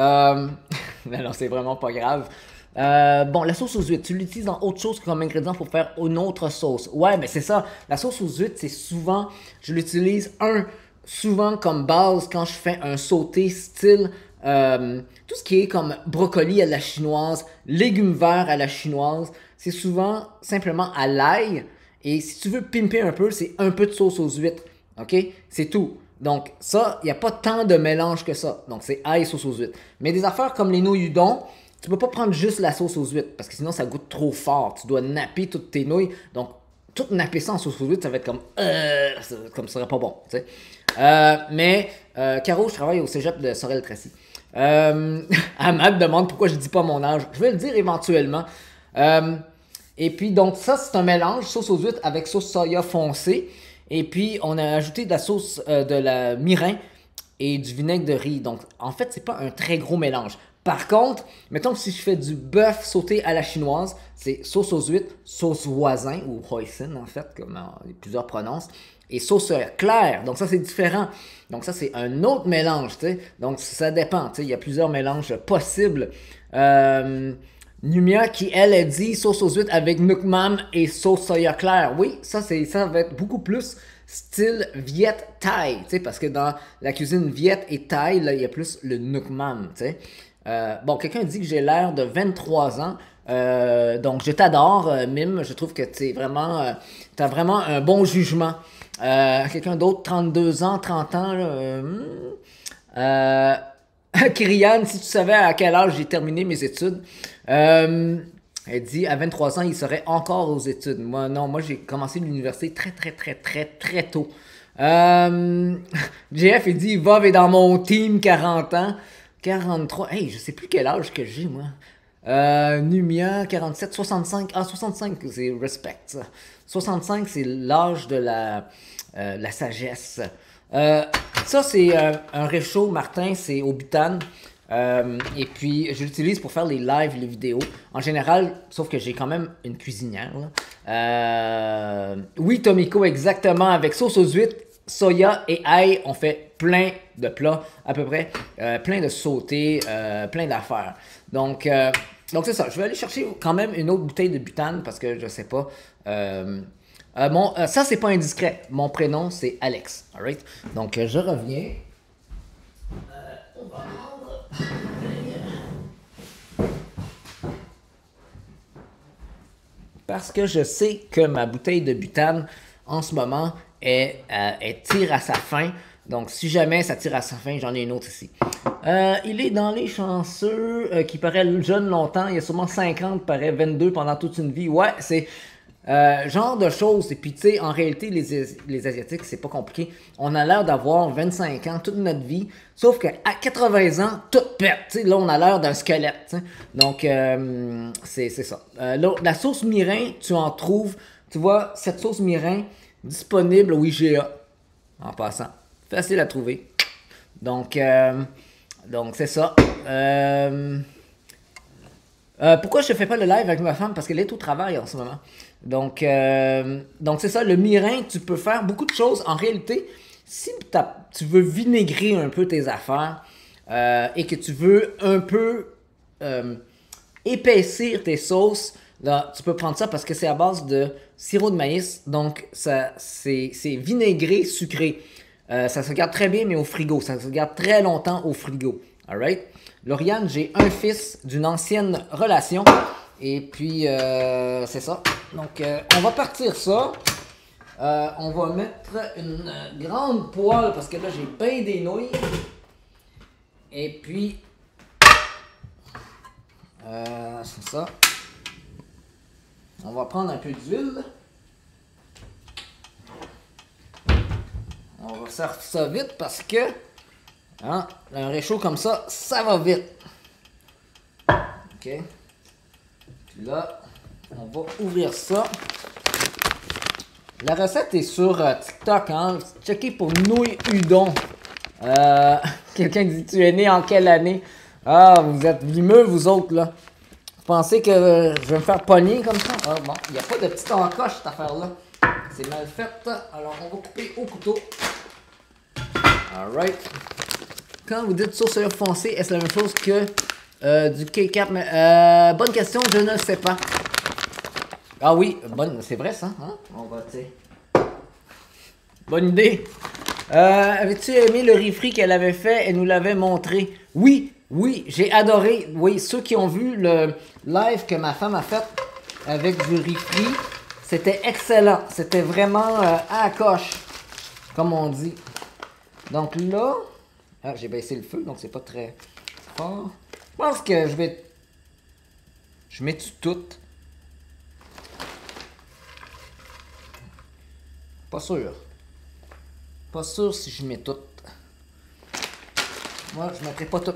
A: Non, c'est vraiment pas grave. Bon, la sauce aux huîtres, tu l'utilises dans autre chose comme ingrédient pour faire une autre sauce. Ouais, mais c'est ça. La sauce aux huîtres, c'est souvent, je l'utilise souvent comme base quand je fais un sauté style tout ce qui est comme brocoli à la chinoise, légumes verts à la chinoise. C'est souvent simplement à l'ail. Et si tu veux pimper un peu, c'est un peu de sauce aux huîtres. OK? C'est tout. Donc, ça, il n'y a pas tant de mélange que ça. Donc, c'est ail, sauce aux huîtres. Mais des affaires comme les nouilles udon, tu peux pas prendre juste la sauce aux huîtres parce que sinon ça goûte trop fort. Tu dois napper toutes tes nouilles. Donc, tout napper ça en sauce aux huîtres, ça va être comme ça serait pas bon. Tu sais. Mais, Caro, je travaille au cégep de Sorel-Tracy. Ahmad demande pourquoi je dis pas mon âge. Je vais le dire éventuellement. Et puis, donc, ça, c'est un mélange sauce aux huîtres avec sauce soya foncée. Et puis, on a ajouté de la sauce de la mirin et du vinaigre de riz. Donc, en fait, c'est pas un très gros mélange. Par contre, mettons que si je fais du bœuf sauté à la chinoise, c'est sauce aux huîtres, sauce voisin ou hoisin en fait, comme plusieurs prononcent, et sauce claire. Donc ça, c'est différent. Donc ça, c'est un autre mélange, tu sais. Donc ça dépend, tu sais, il y a plusieurs mélanges possibles. Numia qui, elle dit sauce aux huîtres avec nukmam et sauce soya claire. Oui, ça va être beaucoup plus style Viet Thai, tu sais, parce que dans la cuisine Viet et Thai, là, il y a plus le nukmam, tu sais. Bon, quelqu'un dit que j'ai l'air de 23 ans. Donc, je t'adore, Mime. Je trouve que t'as vraiment un bon jugement. Quelqu'un d'autre, 32 ans, 30 ans. Kyrian, si tu savais à quel âge j'ai terminé mes études. Elle dit, à 23 ans, il serait encore aux études. Moi, non, moi, j'ai commencé l'université très tôt. JF, il dit, Vov est dans mon team 40 ans. 43. Hey, je sais plus quel âge que j'ai, moi. Numia, 47, 65. Ah, 65, c'est respect, ça. 65, c'est l'âge de la sagesse. Ça, c'est un réchaud, Martin, c'est au butane. Et puis, je l'utilise pour faire les lives, les vidéos. En général, sauf que j'ai quand même une cuisinière, là. Oui, Tomiko, exactement. Avec sauce aux huîtres, soya et ail, on fait plein de plats, à peu près. Plein de sautés, plein d'affaires. Donc c'est ça. Je vais aller chercher quand même une autre bouteille de butane parce que je sais pas. Ça, c'est pas indiscret. Mon prénom, c'est Alex. Alright? Donc, je reviens. On va prendre. Parce que je sais que ma bouteille de butane, en ce moment, elle tire à sa fin. Donc, si jamais ça tire à sa fin, j'en ai une autre ici. Il est dans les chanceux qui paraît jeune longtemps. Il y a sûrement 50, paraît 22 pendant toute une vie. Ouais, c'est genre de choses. Et puis, tu sais, en réalité, les Asiatiques, c'est pas compliqué. On a l'air d'avoir 25 ans toute notre vie. Sauf qu'à 80 ans, tout pète. T'sais, là, on a l'air d'un squelette. T'sais. Donc, c'est ça. La sauce mirin, tu en trouves. Tu vois, cette sauce mirin disponible au IGA. En passant. Facile à trouver. Donc c'est ça. Pourquoi je ne fais pas le live avec ma femme? Parce qu'elle est au travail en ce moment. Donc c'est ça. Le mirin, tu peux faire beaucoup de choses. En réalité, si tu veux vinaigrer un peu tes affaires et que tu veux un peu épaissir tes sauces, là, tu peux prendre ça parce que c'est à base de sirop de maïs. Donc, c'est vinaigré, sucré. Ça se garde très bien, mais au frigo. Ça se garde très longtemps au frigo. Alright? Lauriane, j'ai un fils d'une ancienne relation. Et puis, c'est ça. Donc, on va partir ça. On va mettre une grande poêle parce que là, j'ai bien des nouilles. Et puis, c'est ça. On va prendre un peu d'huile. On va faire ça vite parce que hein, un réchaud comme ça, ça va vite. Ok. Puis là, on va ouvrir ça. La recette est sur TikTok. Hein. Checkez pour nouilles udon. Quelqu'un dit tu es né en quelle année? Ah, vous êtes limeux, vous autres, là. Vous pensez que je vais me faire pogner comme ça? Ah, bon, il n'y a pas de petite encoche, cette affaire-là. C'est mal fait. Alors, on va couper au couteau. Alright. Quand vous dites sauce soya foncé, est-ce la même chose que du K-Cap? Bonne question, je ne sais pas. Ah oui, c'est vrai ça. Hein? On va, tu sais. Bonne idée. Avais-tu aimé le riz frit qu'elle avait fait et nous l'avait montré? Oui, oui, j'ai adoré. Oui, ceux qui ont vu le live que ma femme a fait avec du riz frit, c'était excellent. C'était vraiment à la coche, comme on dit. Donc là, j'ai baissé le feu, donc c'est pas très fort. Je pense que je mets tout. Pas sûr. Pas sûr si je mets tout. Moi, je mettrai pas tout.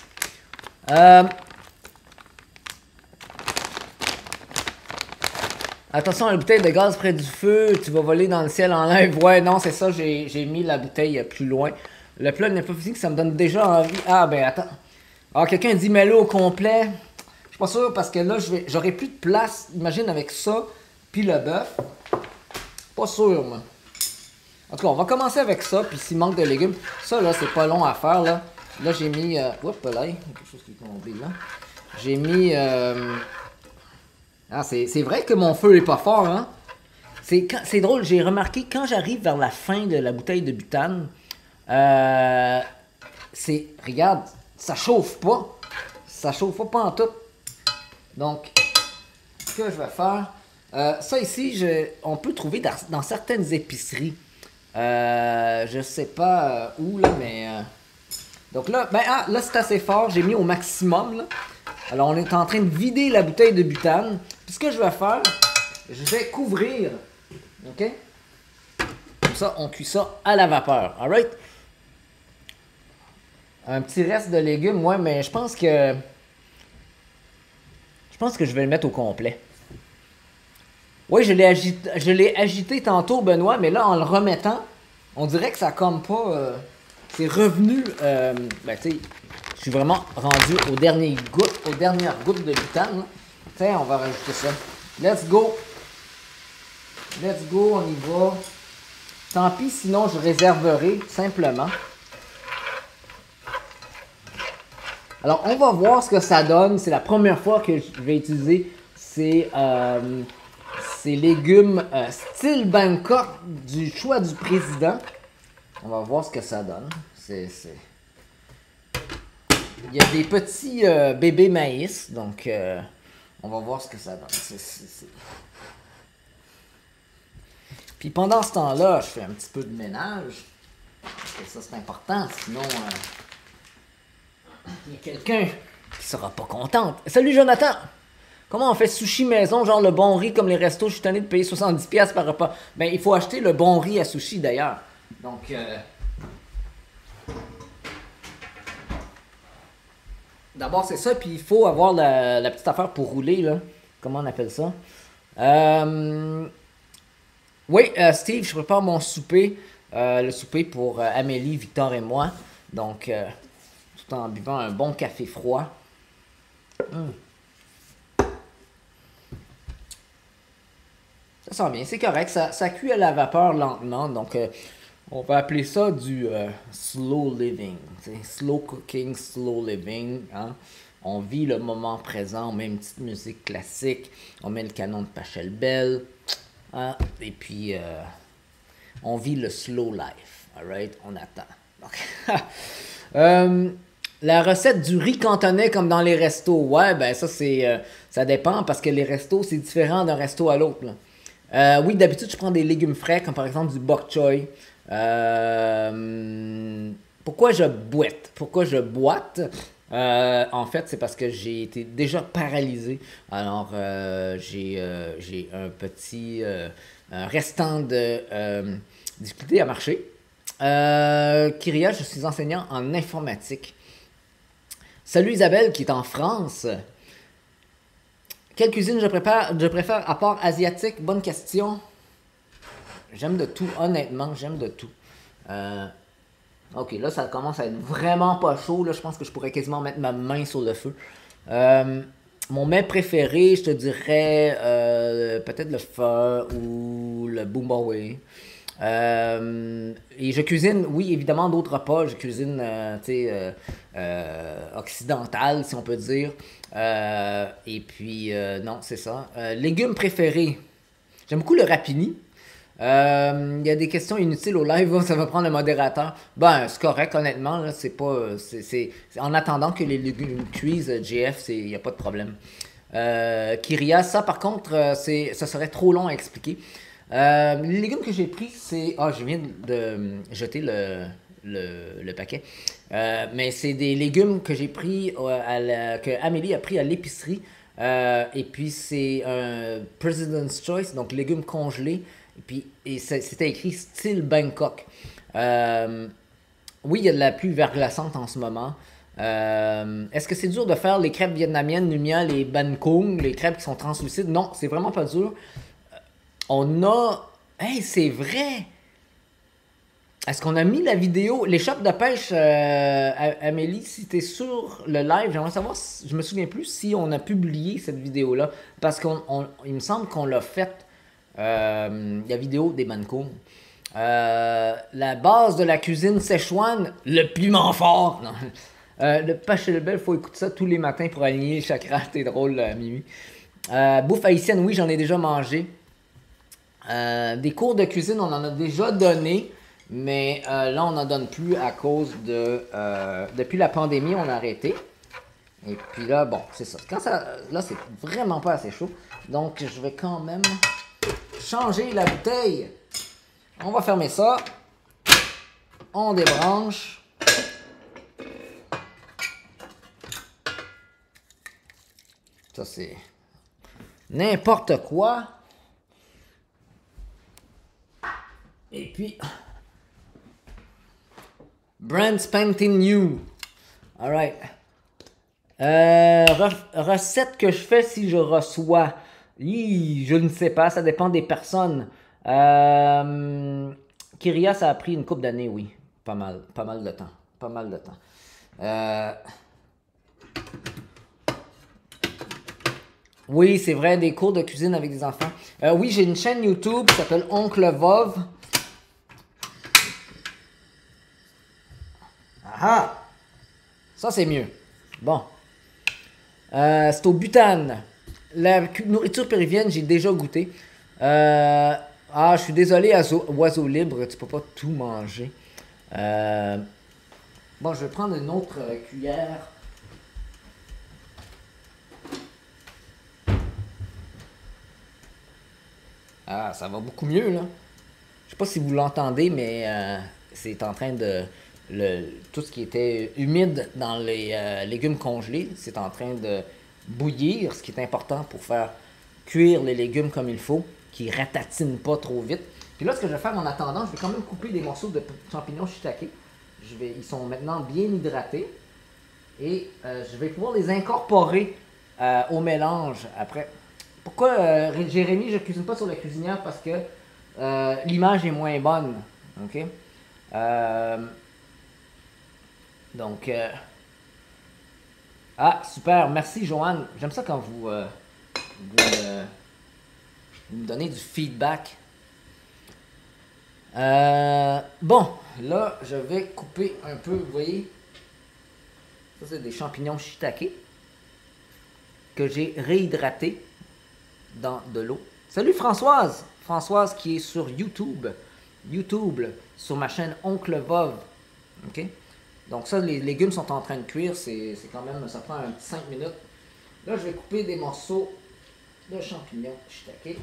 A: Attention à la bouteille de gaz près du feu, tu vas voler dans le ciel en live. Ouais, non, c'est ça, j'ai mis la bouteille plus loin. Le plat n'est pas physique, ça me donne déjà envie. Ah, ben attends. Ah, quelqu'un dit mets-le au complet. Je suis pas sûr parce que là, j'aurai plus de place. Imagine avec ça, puis le bœuf. Pas sûr, moi. En tout cas, on va commencer avec ça, puis s'il manque de légumes. Ça, là, c'est pas long à faire, là. Là, j'ai mis... Oups, là, il y a quelque chose qui est tombé, là. J'ai mis... Ah, c'est vrai que mon feu est pas fort, hein? C'est drôle, j'ai remarqué, quand j'arrive vers la fin de la bouteille de butane, regarde, ça chauffe pas. Ça chauffe pas en tout. Donc, ce que je vais faire... ça ici, on peut trouver dans certaines épiceries. Je sais pas où, là, mais... Donc là, là c'est assez fort. J'ai mis au maximum, là. Alors, on est en train de vider la bouteille de butane. Puis ce que je vais faire, je vais couvrir. OK? Comme ça, on cuit ça à la vapeur. Alright? Un petit reste de légumes, ouais, mais je pense que je vais le mettre au complet. Oui, je l'ai agité tantôt, Benoît, mais là, en le remettant, on dirait que ça comme pas... c'est revenu... ben, tu sais, je suis vraiment rendu aux dernières gouttes de butane. Tiens, on va rajouter ça. Let's go! Let's go, on y va. Tant pis, sinon je réserverai, simplement. Alors, on va voir ce que ça donne. C'est la première fois que je vais utiliser ces légumes style Bangkok du choix du président. On va voir ce que ça donne. Il y a des petits bébés maïs, donc on va voir ce que ça donne. Puis pendant ce temps-là, je fais un petit peu de ménage. Parce que ça, c'est important. Sinon, il y a quelqu'un qui sera pas contente. Salut Jonathan! Comment on fait sushi maison, genre le bon riz comme les restos? Je suis tanné de payer 70$ par repas. Ben, il faut acheter le bon riz à sushi d'ailleurs. Donc, d'abord c'est ça, puis il faut avoir la petite affaire pour rouler, là. Comment on appelle ça? Oui, Steve, je prépare mon souper. Le souper pour Amélie, Victor et moi. Donc, tout en buvant un bon café froid. Ça sent bien, c'est correct. Ça cuit à la vapeur lentement. Donc, on va appeler ça du slow living. Slow cooking, slow living. Hein? On vit le moment présent. On met une petite musique classique. On met le canon de Pachelbel. Hein? Et puis, on vit le slow life. Alright? On attend. Donc, la recette du riz cantonais comme dans les restos. Ouais, ben ça, ça dépend parce que les restos, c'est différent d'un resto à l'autre. Oui, d'habitude, je prends des légumes frais, comme par exemple du bok choy. Pourquoi je boite? En fait, c'est parce que j'ai été déjà paralysé. Alors, j'ai un petit un restant de difficulté à marcher. Kyria, je suis enseignant en informatique. Salut Isabelle qui est en France. Quelle cuisine je préfère à part asiatique? Bonne question. J'aime de tout, honnêtement, j'aime de tout. Ok, là ça commence à être vraiment pas chaud. Là, je pense que je pourrais quasiment mettre ma main sur le feu. Mon mets préféré, je te dirais peut-être le pho ou le bumbawe. Et je cuisine, oui, évidemment, d'autres repas. Je cuisine, occidentale, si on peut dire. Et puis, non, c'est ça. Légumes préférés. J'aime beaucoup le rapini. Il y a des questions inutiles au live, ça va prendre le modérateur. Ben, c'est correct, honnêtement. Là, c'est pas, c'est en attendant que les légumes cuisent, JF, il n'y a pas de problème. Kyria, ça par contre, ça serait trop long à expliquer. Les légumes que j'ai pris, c'est... Ah, je viens de jeter le paquet. Mais c'est des légumes que j'ai pris, que Amélie a pris à l'épicerie. Et puis c'est un President's Choice, donc légumes congelés. Et puis c'était écrit style Bangkok. Oui, il y a de la pluie verglaçante en ce moment. Est-ce que c'est dur de faire les crêpes vietnamiennes, Lumia, les ban cung, les crêpes qui sont translucides? Non, c'est vraiment pas dur. On a... Hey, c'est vrai! Est-ce qu'on a mis la vidéo? Les shops de pêche, Amélie, si t'es sur le live, j'aimerais savoir, je me souviens plus si on a publié cette vidéo-là. Parce qu'il me semble qu'on l'a faite, la vidéo des Banco. La base de la cuisine Szechuan, le piment fort. Non. Le Pachelbel, faut écouter ça tous les matins pour aligner les chakras. T'es drôle, Mimi. Bouffe haïtienne, oui, j'en ai déjà mangé. Des cours de cuisine, on en a déjà donné, mais là, on n'en donne plus à cause de... depuis la pandémie, on a arrêté. Et puis là, bon, c'est ça. Là, c'est vraiment pas assez chaud. Donc, je vais quand même changer la bouteille. On va fermer ça. On débranche. Ça, c'est n'importe quoi. Et puis, brand spanking new. Alright. Recette que je fais si je reçois. Je ne sais pas, ça dépend des personnes. Kyria, ça a pris une couple d'années, oui. Pas mal de temps. Pas mal de temps. Oui, c'est vrai, des cours de cuisine avec des enfants. Oui, j'ai une chaîne YouTube qui s'appelle Oncle Vov. Ah! Ça, c'est mieux. Bon. C'est au Bhutan. La nourriture péruvienne, j'ai déjà goûté. Je suis désolé, oiseau libre, tu peux pas tout manger. Bon, je vais prendre une autre cuillère. Ah, ça va beaucoup mieux, là. Je sais pas si vous l'entendez, mais c'est en train de... tout ce qui était humide dans les légumes congelés, c'est en train de bouillir, ce qui est important pour faire cuire les légumes comme il faut, qu'ils ratatinent pas trop vite. Puis là, ce que je vais faire en attendant, je vais quand même couper des morceaux de champignons shiitake. Ils sont maintenant bien hydratés. Et je vais pouvoir les incorporer au mélange après. Pourquoi, Jérémy, je ne cuisine pas sur la cuisinière? Parce que l'image est moins bonne. OK? Donc, super. Merci, Joanne. J'aime ça quand vous me donnez du feedback. Bon, là, je vais couper un peu, vous voyez? Ça, c'est des champignons shiitake que j'ai réhydratés dans de l'eau. Salut Françoise! Françoise qui est sur YouTube. Sur ma chaîne Oncle Vov. OK? Donc ça, les légumes sont en train de cuire. C'est quand même, ça prend un petit 5 minutes. Là, je vais couper des morceaux de champignons shiitake.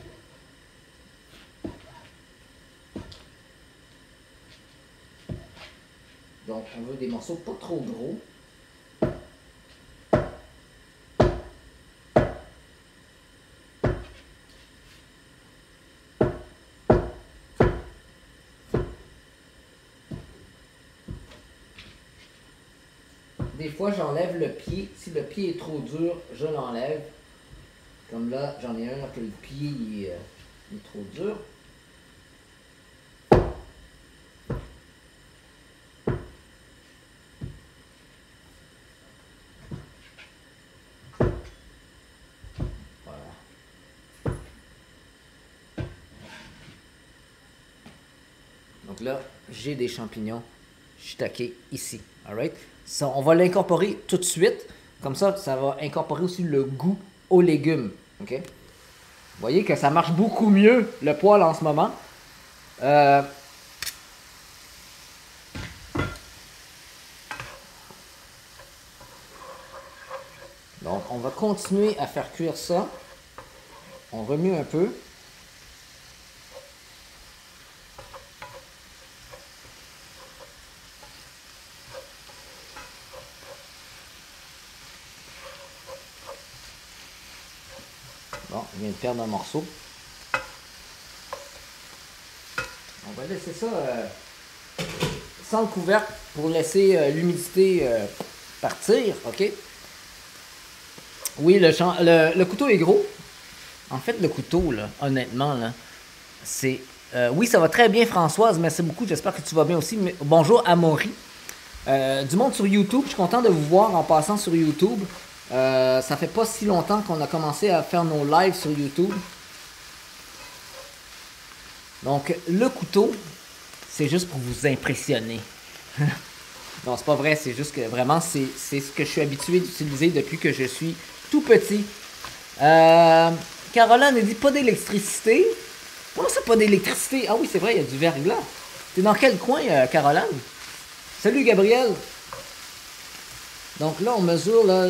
A: Donc, on veut des morceaux pas trop gros. Des fois, j'enlève le pied. Si le pied est trop dur, je l'enlève. Comme là, j'en ai un que le pied est trop dur. Donc là, j'ai des champignons shiitake ici. Alright? Ça, on va l'incorporer tout de suite. Comme ça, ça va incorporer aussi le goût aux légumes. OK? Vous voyez que ça marche beaucoup mieux, le poêle, en ce moment. Donc, on va continuer à faire cuire ça. On remue un peu. Bon, on vient de perdre un morceau. On va laisser ça sans le couvercle pour laisser l'humidité partir, OK? Oui, le couteau est gros. En fait, le couteau, là, honnêtement, là, c'est... oui, ça va très bien, Françoise. Merci beaucoup. J'espère que tu vas bien aussi. Bonjour, Amaury. Du monde sur YouTube. Je suis content de vous voir en passant sur YouTube. Ça fait pas si longtemps qu'on a commencé à faire nos lives sur YouTube. Donc, le couteau, c'est juste pour vous impressionner. Non, c'est pas vrai. C'est juste que vraiment, c'est ce que je suis habitué d'utiliser depuis que je suis tout petit. Caroline, elle dit pas d'électricité. Comment ça, pas d'électricité? Ah oui, c'est vrai, il y a du verglas. T'es dans quel coin, Caroline? Salut, Gabriel. Donc là, on mesure là,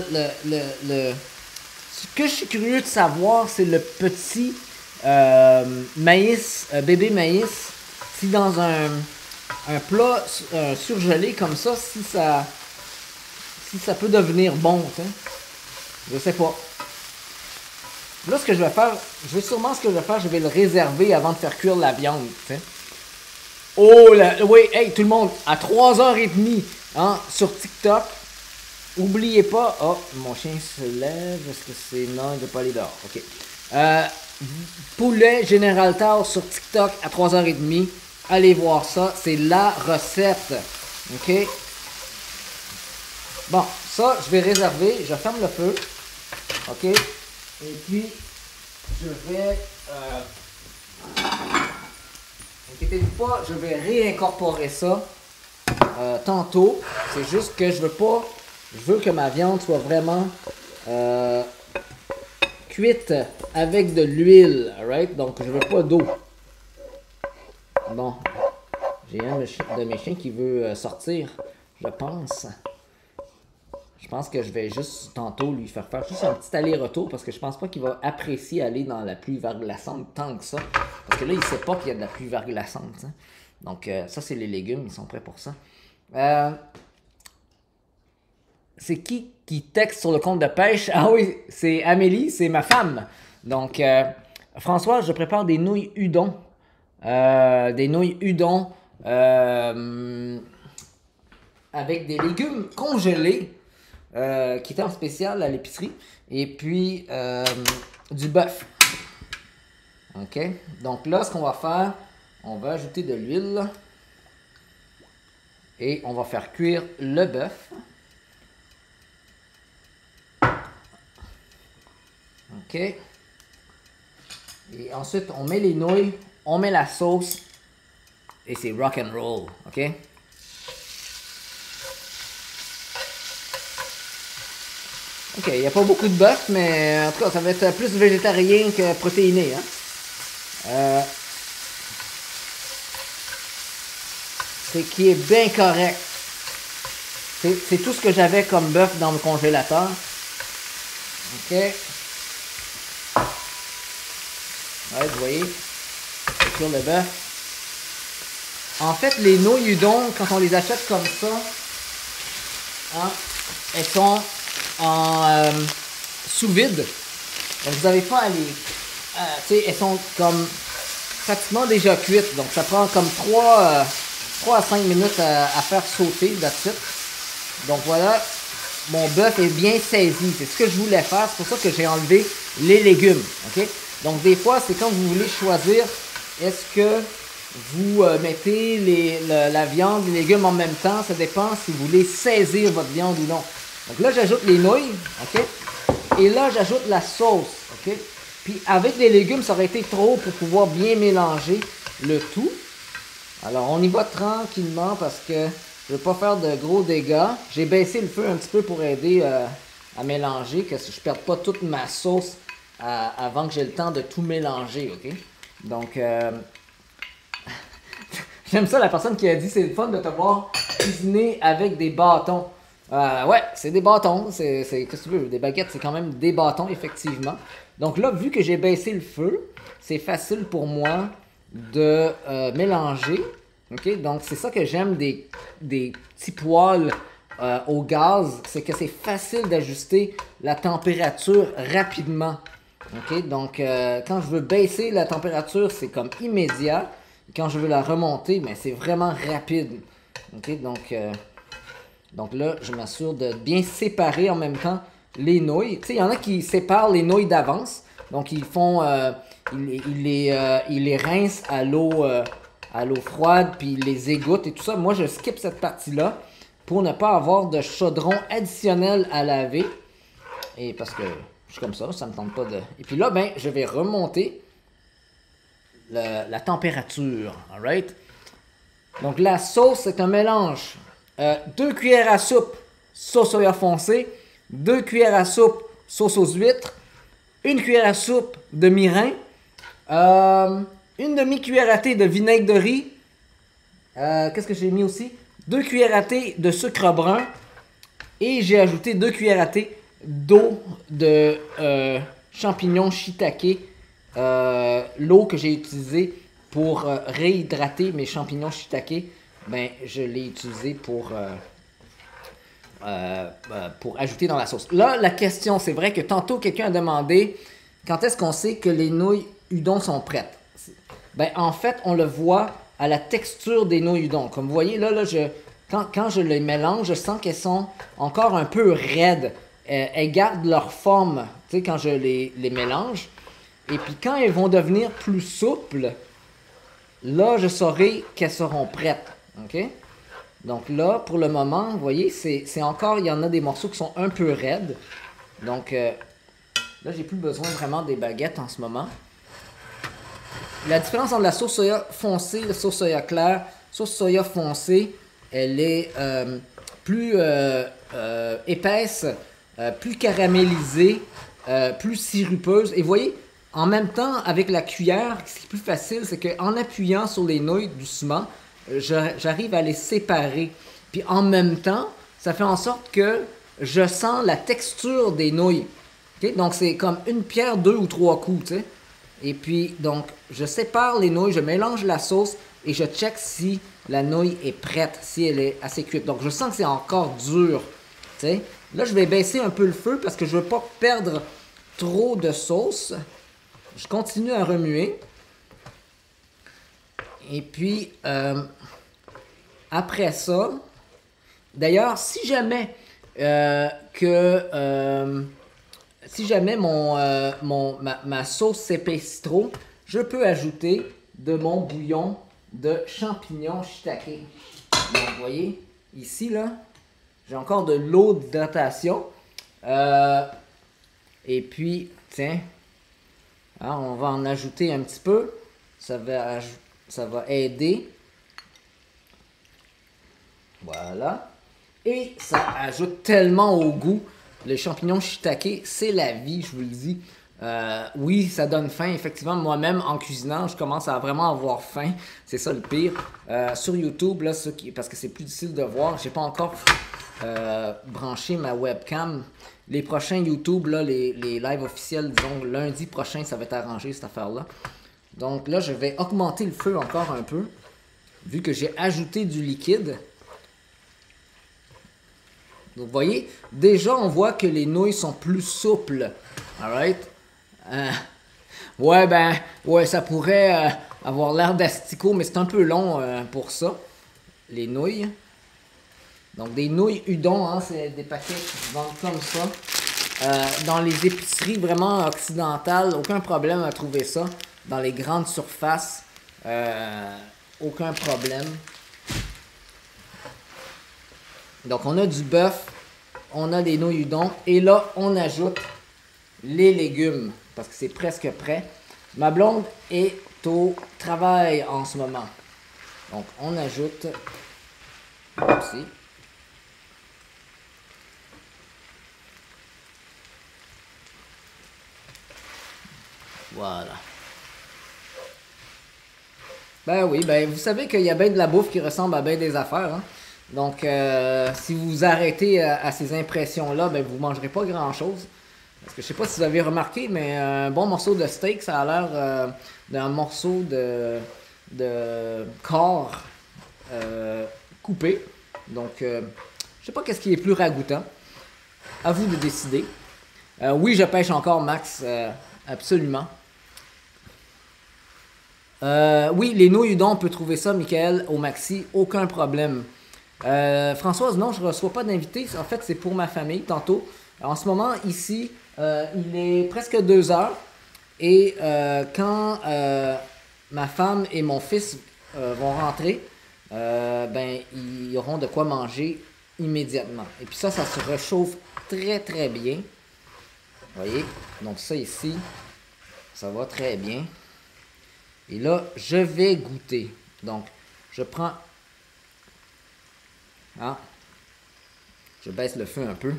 A: ce que je suis curieux de savoir, c'est le petit maïs, bébé maïs. Si dans un plat surgelé comme ça, si ça peut devenir bon, t'sais. Je sais pas. Là, ce que je vais faire, je vais le réserver avant de faire cuire la viande, t'sais. Oh, oui, hey, tout le monde, à 3h30, hein, sur TikTok. Oubliez pas, oh, mon chien se lève, est-ce que c'est... Non, il ne veut pas aller dehors, ok. Poulet Général Tao sur TikTok à 3h30. Allez voir ça, c'est la recette, ok. Bon, ça, je vais réserver, je ferme le feu, ok. Et puis, je vais... inquiétez-vous pas, je vais réincorporer ça tantôt. C'est juste que je veux que ma viande soit vraiment cuite avec de l'huile, alright? Donc je veux pas d'eau. Bon, j'ai un de mes chiens qui veut sortir, je pense. Je pense que je vais juste tantôt lui faire juste un petit aller-retour parce que je pense pas qu'il va apprécier aller dans la pluie verglaçante tant que ça. Parce que là, il sait pas qu'il y a de la pluie verglaçante. Hein. Donc ça, c'est les légumes, ils sont prêts pour ça. C'est qui texte sur le compte de pêche? Ah oui, c'est Amélie, c'est ma femme. Donc, François, je prépare des nouilles udon. Avec des légumes congelés qui étaient en spécial à l'épicerie. Et puis, du bœuf. OK? Donc là, ce qu'on va faire, on va ajouter de l'huile. Et on va faire cuire le bœuf. OK. Et ensuite, on met les nouilles, on met la sauce et c'est rock and roll. OK? OK, il n'y a pas beaucoup de bœuf, mais en tout cas, ça va être plus végétarien que protéiné. Hein? C'est qui est bien correct. C'est tout ce que j'avais comme bœuf dans le congélateur. OK. Ouais, vous voyez, sur le bœuf. En fait, les nouilles udon, quand on les achète comme ça, hein, elles sont en sous-vide. Donc, vous n'avez pas à les... tu sais, elles sont comme pratiquement déjà cuites. Donc, ça prend comme 3 à 5 minutes à faire sauter, that's it. Donc, voilà, mon bœuf est bien saisi. C'est ce que je voulais faire. C'est pour ça que j'ai enlevé les légumes, OK? Donc, des fois, c'est quand vous voulez choisir, est-ce que vous mettez la viande, les légumes en même temps? Ça dépend si vous voulez saisir votre viande ou non. Donc là, j'ajoute les nouilles, OK? Et là, j'ajoute la sauce, OK? Puis, avec les légumes, ça aurait été trop pour pouvoir bien mélanger le tout. Alors, on y va tranquillement parce que je ne veux pas faire de gros dégâts. J'ai baissé le feu un petit peu pour aider à mélanger, que je ne perde pas toute ma sauce avant que j'ai le temps de tout mélanger, OK? Donc, j'aime ça, la personne qui a dit c'est le fun de te voir cuisiner avec des bâtons. Ouais, c'est des bâtons. Qu'est-ce que tu veux? Des baguettes, c'est quand même des bâtons, effectivement. Donc là, vu que j'ai baissé le feu, c'est facile pour moi de mélanger. OK? Donc, c'est ça que j'aime des petits poêles au gaz. C'est que c'est facile d'ajuster la température rapidement. OK? Donc, quand je veux baisser la température, c'est comme immédiat. Quand je veux la remonter, mais c'est vraiment rapide. OK? Donc là, je m'assure de bien séparer en même temps les nouilles. Tu sais, il y en a qui séparent les nouilles d'avance. Donc, ils font... ils les rincent à l'eau froide, puis ils les égouttent et tout ça. Moi, je skip cette partie-là pour ne pas avoir de chaudron additionnel à laver. Et parce que je suis comme ça me tente pas de... Et puis là, ben, je vais remonter la température. Alright? Donc, la sauce, c'est un mélange. 2 cuillères à soupe sauce soya foncé, 2 cuillères à soupe sauce aux huîtres, 1 cuillère à soupe de mirin, une demi-cuillère à thé de vinaigre de riz. Qu'est-ce que j'ai mis aussi? 2 cuillères à thé de sucre brun. Et j'ai ajouté 2 cuillères à thé d'eau de champignons shiitake. L'eau que j'ai utilisée pour réhydrater mes champignons shiitake, ben, je l'ai utilisée pour ajouter dans la sauce. Là, la question, c'est vrai que tantôt, quelqu'un a demandé quand est-ce qu'on sait que les nouilles udon sont prêtes. Ben, en fait, on le voit à la texture des nouilles udon. Comme vous voyez, là quand je les mélange, je sens qu'elles sont encore un peu raides. Elles gardent leur forme, tu sais, quand je les mélange. Et puis, quand elles vont devenir plus souples, là, je saurai qu'elles seront prêtes. OK? Donc là, pour le moment, vous voyez, c'est encore, il y en a des morceaux qui sont un peu raides. Donc, Là, j'ai plus besoin vraiment des baguettes en ce moment. La différence entre la sauce soya foncée et la sauce soya claire, sauce soya foncée, elle est plus épaisse, plus caramélisée, plus sirupeuse. Et vous voyez, en même temps, avec la cuillère, ce qui est plus facile, c'est qu'en appuyant sur les nouilles doucement, j'arrive à les séparer. Puis en même temps, ça fait en sorte que je sens la texture des nouilles. Okay? Donc c'est comme une pierre, 2 ou 3 coups, tu sais. Et puis, donc, je sépare les nouilles, je mélange la sauce et je check si la nouille est prête, si elle est assez cuite. Donc, je sens que c'est encore dur, tu sais. Là, je vais baisser un peu le feu parce que je veux pas perdre trop de sauce. Je continue à remuer. Et puis, après ça, d'ailleurs, si jamais ma sauce s'épaissit trop, je peux ajouter de mon bouillon de champignons shiitake. Donc, vous voyez, ici, là, j'ai encore de l'eau d'hydratation. Et puis, tiens, hein, on va en ajouter un petit peu. Ça va aider. Voilà. Et ça ajoute tellement au goût. Les champignons shiitake, c'est la vie, je vous le dis. Oui, ça donne faim. Effectivement, moi-même, en cuisinant, je commence à vraiment avoir faim. C'est ça le pire. Sur YouTube, là, parce que c'est plus difficile de voir, j'ai pas encore branché ma webcam. Les prochains YouTube, là, les lives officiels, disons, lundi prochain, ça va être arrangé, cette affaire-là. Donc là, je vais augmenter le feu encore un peu, vu que j'ai ajouté du liquide. Donc, vous voyez, déjà, on voit que les nouilles sont plus souples. Alright? Ouais, ça pourrait avoir l'air d'asticot, mais c'est un peu long pour ça, les nouilles. Donc, des nouilles udon, hein, c'est des paquets qui se vendent comme ça. Dans les épiceries vraiment occidentales, aucun problème à trouver ça. Dans les grandes surfaces, aucun problème. Donc, on a du bœuf, on a des nouilles udon, et là, on ajoute les légumes, parce que c'est presque prêt. Ma blonde est au travail en ce moment. Donc, on ajoute aussi. Voilà. Ben oui, ben vous savez qu'il y a bien de la bouffe qui ressemble à bien des affaires, hein? Donc, si vous vous arrêtez à ces impressions-là, ben vous ne mangerez pas grand-chose. Parce que je sais pas si vous avez remarqué, mais un bon morceau de steak, ça a l'air d'un morceau de corps coupé. Donc, je sais pas qu'est-ce qui est plus ragoûtant. À vous de décider. Oui, je pêche encore, Max, absolument. Oui, les nouilles udon, on peut trouver ça, Michael, au Maxi, aucun problème. Françoise, non, je ne reçois pas d'invités. En fait, c'est pour ma famille, tantôt. En ce moment, ici, il est presque 2 heures. Et quand ma femme et mon fils vont rentrer, ben, ils auront de quoi manger immédiatement. Et puis ça se réchauffe très, très bien. Vous voyez? Donc ça ici, ça va très bien. Et là, je vais goûter. Donc, je prends... Ah, je baisse le feu un peu.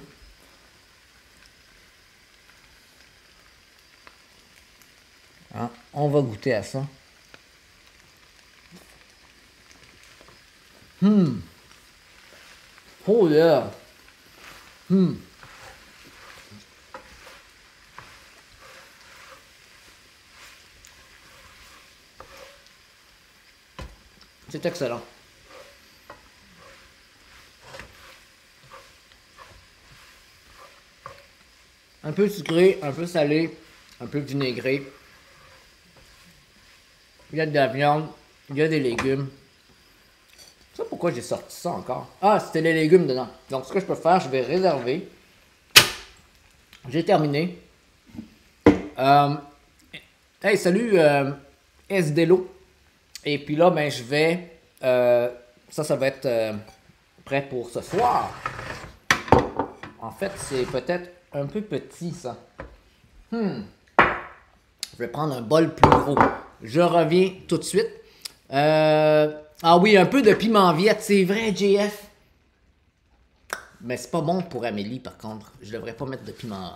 A: Ah, on va goûter à ça. Oh yeah! C'est excellent. Un peu sucré, un peu salé, un peu vinaigré. Il y a de la viande, il y a des légumes. Je sais pas pourquoi j'ai sorti ça encore. Ah, c'était les légumes dedans. Donc, ce que je peux faire, je vais réserver. J'ai terminé. Hey, salut SDLO. Et puis là, ben, je vais... ça va être prêt pour ce soir. En fait, c'est peut-être un peu petit, ça. Je vais prendre un bol plus gros. Je reviens tout de suite. Ah oui, un peu de piment viette, c'est vrai, JF. Mais c'est pas bon pour Amélie, par contre. Je devrais pas mettre de piment.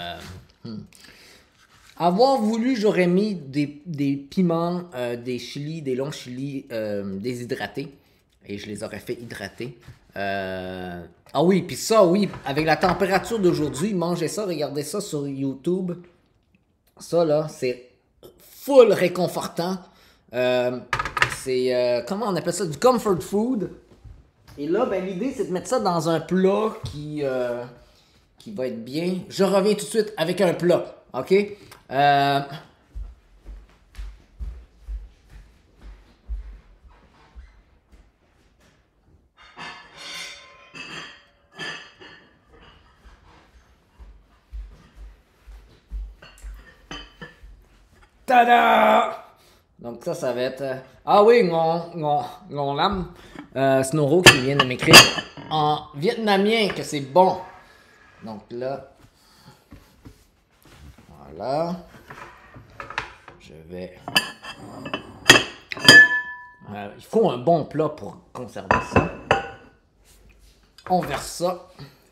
A: Avoir voulu, j'aurais mis des piments, des chilis, des longs chilis déshydratés. Et je les aurais fait hydrater. Ah oui, puis ça, oui, avec la température d'aujourd'hui, mangez ça, regardez ça sur YouTube. Ça, là, c'est full réconfortant. C'est, comment on appelle ça? Du comfort food. Et là, ben, l'idée, c'est de mettre ça dans un plat qui va être bien. Je reviens tout de suite avec un plat, ok? Tada! Donc ça va être... Ah oui, mon lame. Snoro qui vient de m'écrire en vietnamien que c'est bon. Donc là... Voilà. Je vais... il faut un bon plat pour conserver ça. On verse ça.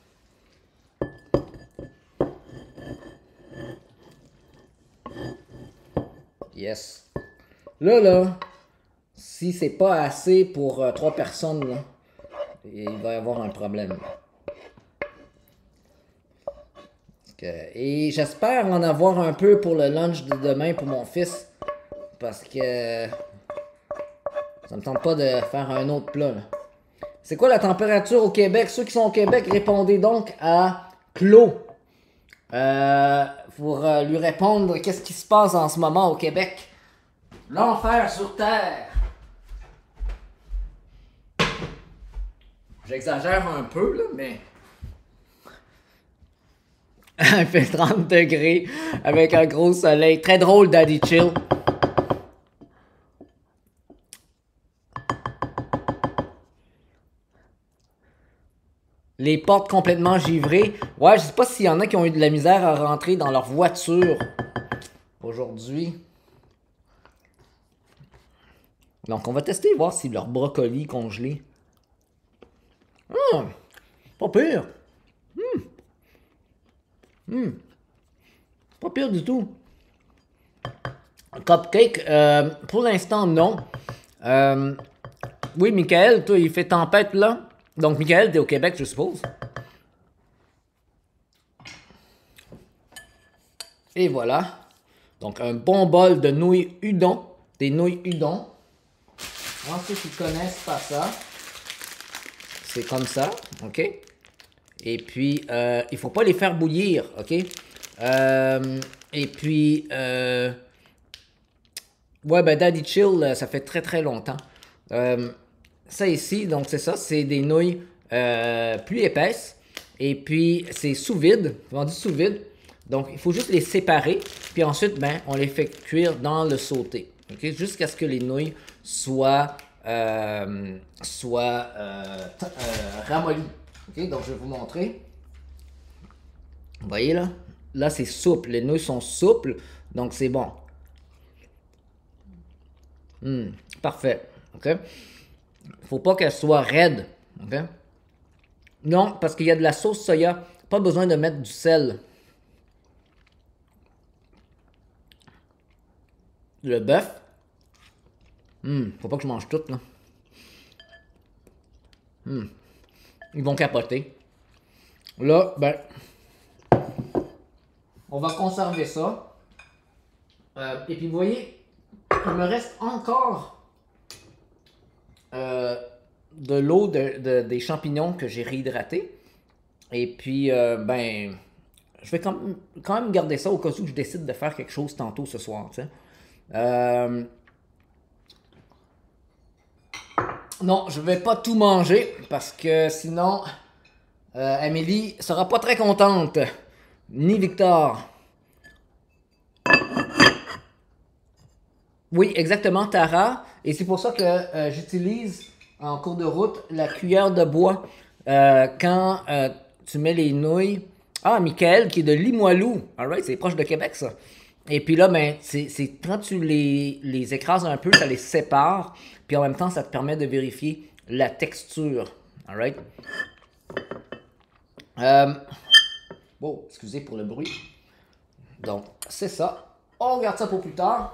A: Yes. Là, si c'est pas assez pour 3 personnes, là, il va y avoir un problème. Et j'espère en avoir un peu pour le lunch de demain pour mon fils. Parce que ça me tente pas de faire un autre plat. C'est quoi la température au Québec? Ceux qui sont au Québec, répondez donc à Claude. Pour lui répondre qu'est-ce qui se passe en ce moment au Québec. L'enfer sur Terre. J'exagère un peu, là, mais... Il fait 30 degrés avec un gros soleil. Très drôle, Daddy Chill. Les portes complètement givrées. Ouais, je sais pas s'il y en a qui ont eu de la misère à rentrer dans leur voiture aujourd'hui. Donc, on va tester, voir si leur brocoli congelé. Pas pire. Pas pire du tout. Cupcake, pour l'instant, non. Oui, Michael, toi, il fait tempête là. Donc, Michael, t'es au Québec, je suppose. Et voilà. Donc, un bon bol de nouilles udon. Des nouilles udon. Pour ceux qui connaissent pas ça, c'est comme ça, ok? Et puis, il faut pas les faire bouillir, ok? Et puis, ouais, ben Daddy Chill, ça fait très très longtemps. Ça ici, donc c'est ça, c'est des nouilles plus épaisses. Et puis, c'est sous vide, vendu sous vide. Donc, il faut juste les séparer. Puis ensuite, ben, on les fait cuire dans le sauté. Okay? Jusqu'à ce que les nouilles soient ramollies. Okay? Donc, je vais vous montrer. Vous voyez là? Là, c'est souple. Les nouilles sont souples. Donc, c'est bon. Parfait. OK? Faut pas qu'elle soit raide. OK? Non, parce qu'il y a de la sauce soya. Pas besoin de mettre du sel. Le bœuf. Faut pas que je mange tout, là. Ils vont capoter. Là, ben... on va conserver ça. Et puis, vous voyez, il me reste encore de l'eau des champignons que j'ai réhydraté. Et puis, ben... je vais quand même garder ça au cas où je décide de faire quelque chose tantôt ce soir, tu sais. Non, je vais pas tout manger parce que sinon Amélie sera pas très contente, ni Victor. Oui, exactement, Tara. Et c'est pour ça que j'utilise en cours de route la cuillère de bois quand tu mets les nouilles Ah, Michael, qui est de Limoilou. Alright, c'est proche de Québec, ça. Et puis là, ben, c'est quand tu les écrases un peu, ça les sépare. Puis en même temps, ça te permet de vérifier la texture. Alright? Euh, bon, excusez pour le bruit. Donc, c'est ça. On regarde ça pour plus tard.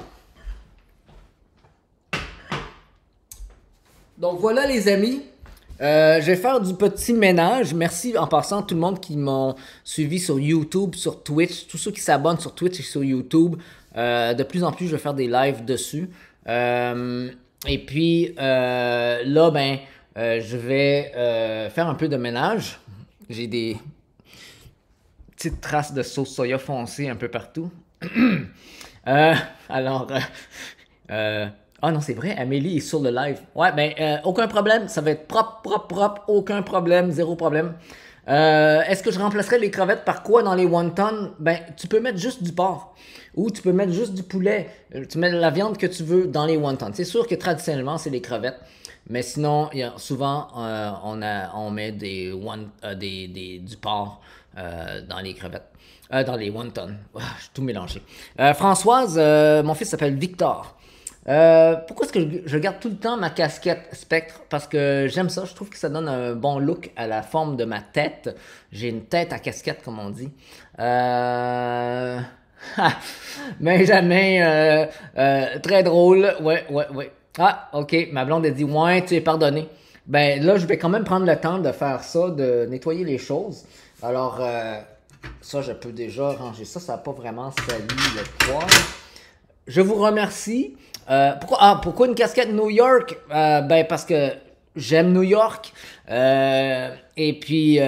A: Donc voilà les amis, je vais faire du petit ménage. Merci en passant à tout le monde qui m'ont suivi sur YouTube, sur Twitch, tous ceux qui s'abonnent sur Twitch et sur YouTube. De plus en plus, je vais faire des lives dessus. Et puis là, ben, je vais faire un peu de ménage. J'ai des petites traces de sauce soya foncée un peu partout. Euh, alors, ah non, c'est vrai, Amélie est sur le live. Ouais, ben, aucun problème, ça va être propre, propre, propre, aucun problème, zéro problème. Est-ce que je remplacerai les crevettes par quoi dans les wontons? Ben, tu peux mettre juste du porc. Ou tu peux mettre juste du poulet. Tu mets la viande que tu veux dans les wontons. C'est sûr que traditionnellement, c'est les crevettes. Mais sinon, souvent, on met du porc dans les crevettes. Dans les wontons. Ah, je suis tout mélangé. Françoise, mon fils s'appelle Victor. Pourquoi est-ce que je garde tout le temps ma casquette Spectre? Parce que j'aime ça, je trouve que ça donne un bon look à la forme de ma tête. J'ai une tête à casquette, comme on dit. Euh... Benjamin, très drôle. Ouais, ouais, ouais. Ah, ok, ma blonde a dit, ouais, tu es pardonné. Ben là, je vais quand même prendre le temps de faire ça, de nettoyer les choses. Alors, ça, je peux déjà ranger ça. Ça n'a pas vraiment sali le poil. Je vous remercie. Pourquoi une casquette New York? Ben parce que j'aime New York. Et puis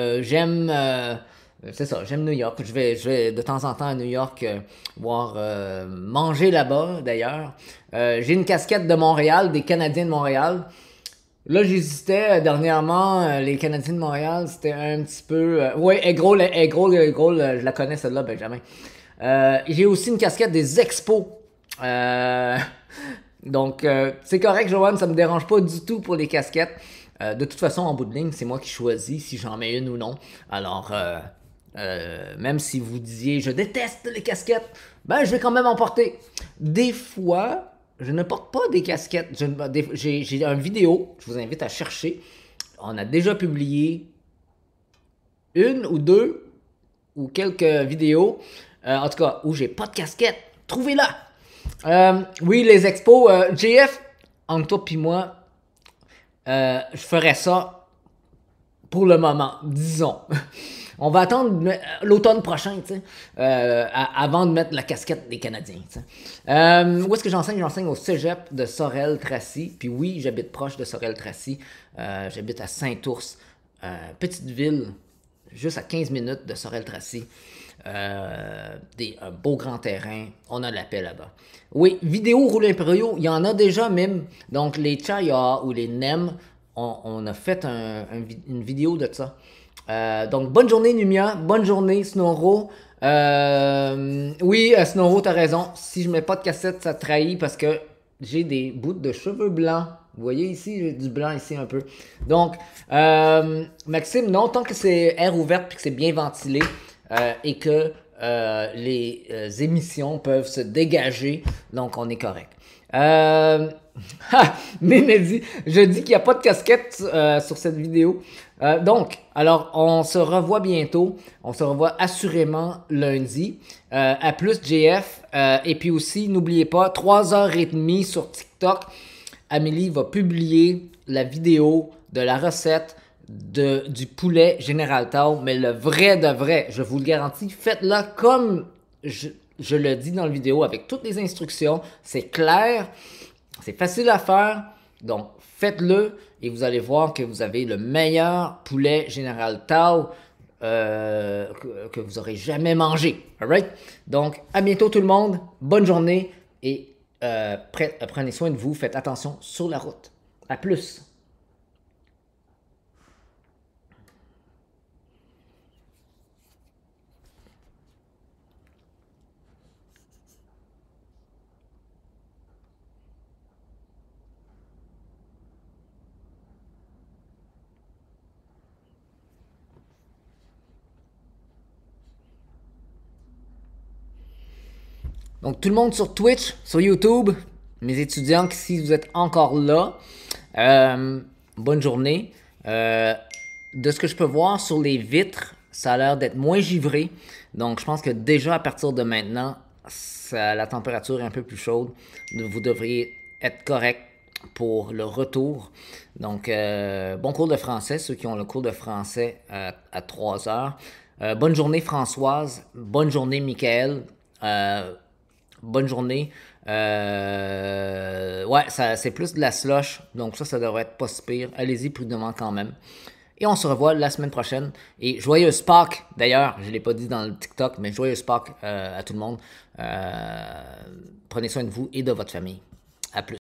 A: c'est ça, j'aime New York. Je vais de temps en temps à New York voir manger là-bas d'ailleurs. J'ai une casquette de Montréal, des Canadiens de Montréal. Là, j'hésitais dernièrement, les Canadiens de Montréal, c'était un petit peu. Oui, Eggroll, je la connais celle-là, Benjamin. J'ai aussi une casquette des Expos. Euh, donc, c'est correct, Joanne, ça me dérange pas du tout pour les casquettes. De toute façon, en bout de ligne, c'est moi qui choisis si j'en mets une ou non. Alors, même si vous disiez je déteste les casquettes, ben je vais quand même en porter. Des fois, je ne porte pas des casquettes. J'ai une vidéo, je vous invite à chercher. On a déjà publié une ou deux ou quelques vidéos, en tout cas, où j'ai pas de casquette. Trouvez-la! Oui, les expos. JF, entre toi et moi, je ferais ça pour le moment, disons. On va attendre l'automne prochain, tu sais, avant de mettre la casquette des Canadiens. Où est-ce que j'enseigne? J'enseigne au cégep de Sorel-Tracy. Puis oui, j'habite proche de Sorel-Tracy. J'habite à Saint-Ours, petite ville, juste à 15 minutes de Sorel-Tracy. Un beau grand terrain, on a la paix là-bas. Oui, vidéo roule impériaux, il y en a déjà même. Donc les Chaya ou les Nem, on a fait une vidéo de ça. Donc bonne journée Numia, bonne journée Snoro. Oui, Snoro, t'as raison. Si je mets pas de cassette, ça trahit parce que j'ai des bouts de cheveux blancs. Vous voyez ici, j'ai du blanc ici un peu. Donc, Maxime, non, tant que c'est air ouverte et que c'est bien ventilé, et que les émissions peuvent se dégager, donc on est correct. Ménédi, je dis qu'il n'y a pas de casquette sur cette vidéo. Donc, alors, on se revoit bientôt. On se revoit assurément lundi. À plus, JF. Et puis aussi, n'oubliez pas, 3h30 sur TikTok, Amélie va publier la vidéo de la recette du poulet Général Tao, mais le vrai de vrai, je vous le garantis, faites-le comme je le dis dans la vidéo avec toutes les instructions. C'est clair, c'est facile à faire, donc faites-le et vous allez voir que vous avez le meilleur poulet Général Tao que vous aurez jamais mangé. Alright? Donc, à bientôt tout le monde, bonne journée et prenez soin de vous, faites attention sur la route. À plus! Donc, tout le monde sur Twitch, sur YouTube, mes étudiants, si vous êtes encore là, bonne journée. De ce que je peux voir sur les vitres, ça a l'air d'être moins givré. Donc, je pense que déjà à partir de maintenant, la température est un peu plus chaude. Vous devriez être correct pour le retour. Donc, bon cours de français, ceux qui ont le cours de français à 3 heures. Bonne journée Françoise, bonne journée Michael, bonne journée. Ouais, c'est plus de la slush, donc ça devrait être pas si pire. Allez-y prudemment quand même. Et on se revoit la semaine prochaine. Et joyeuse Pâques, d'ailleurs, je ne l'ai pas dit dans le TikTok, mais joyeuse Pâques à tout le monde. Prenez soin de vous et de votre famille. À plus.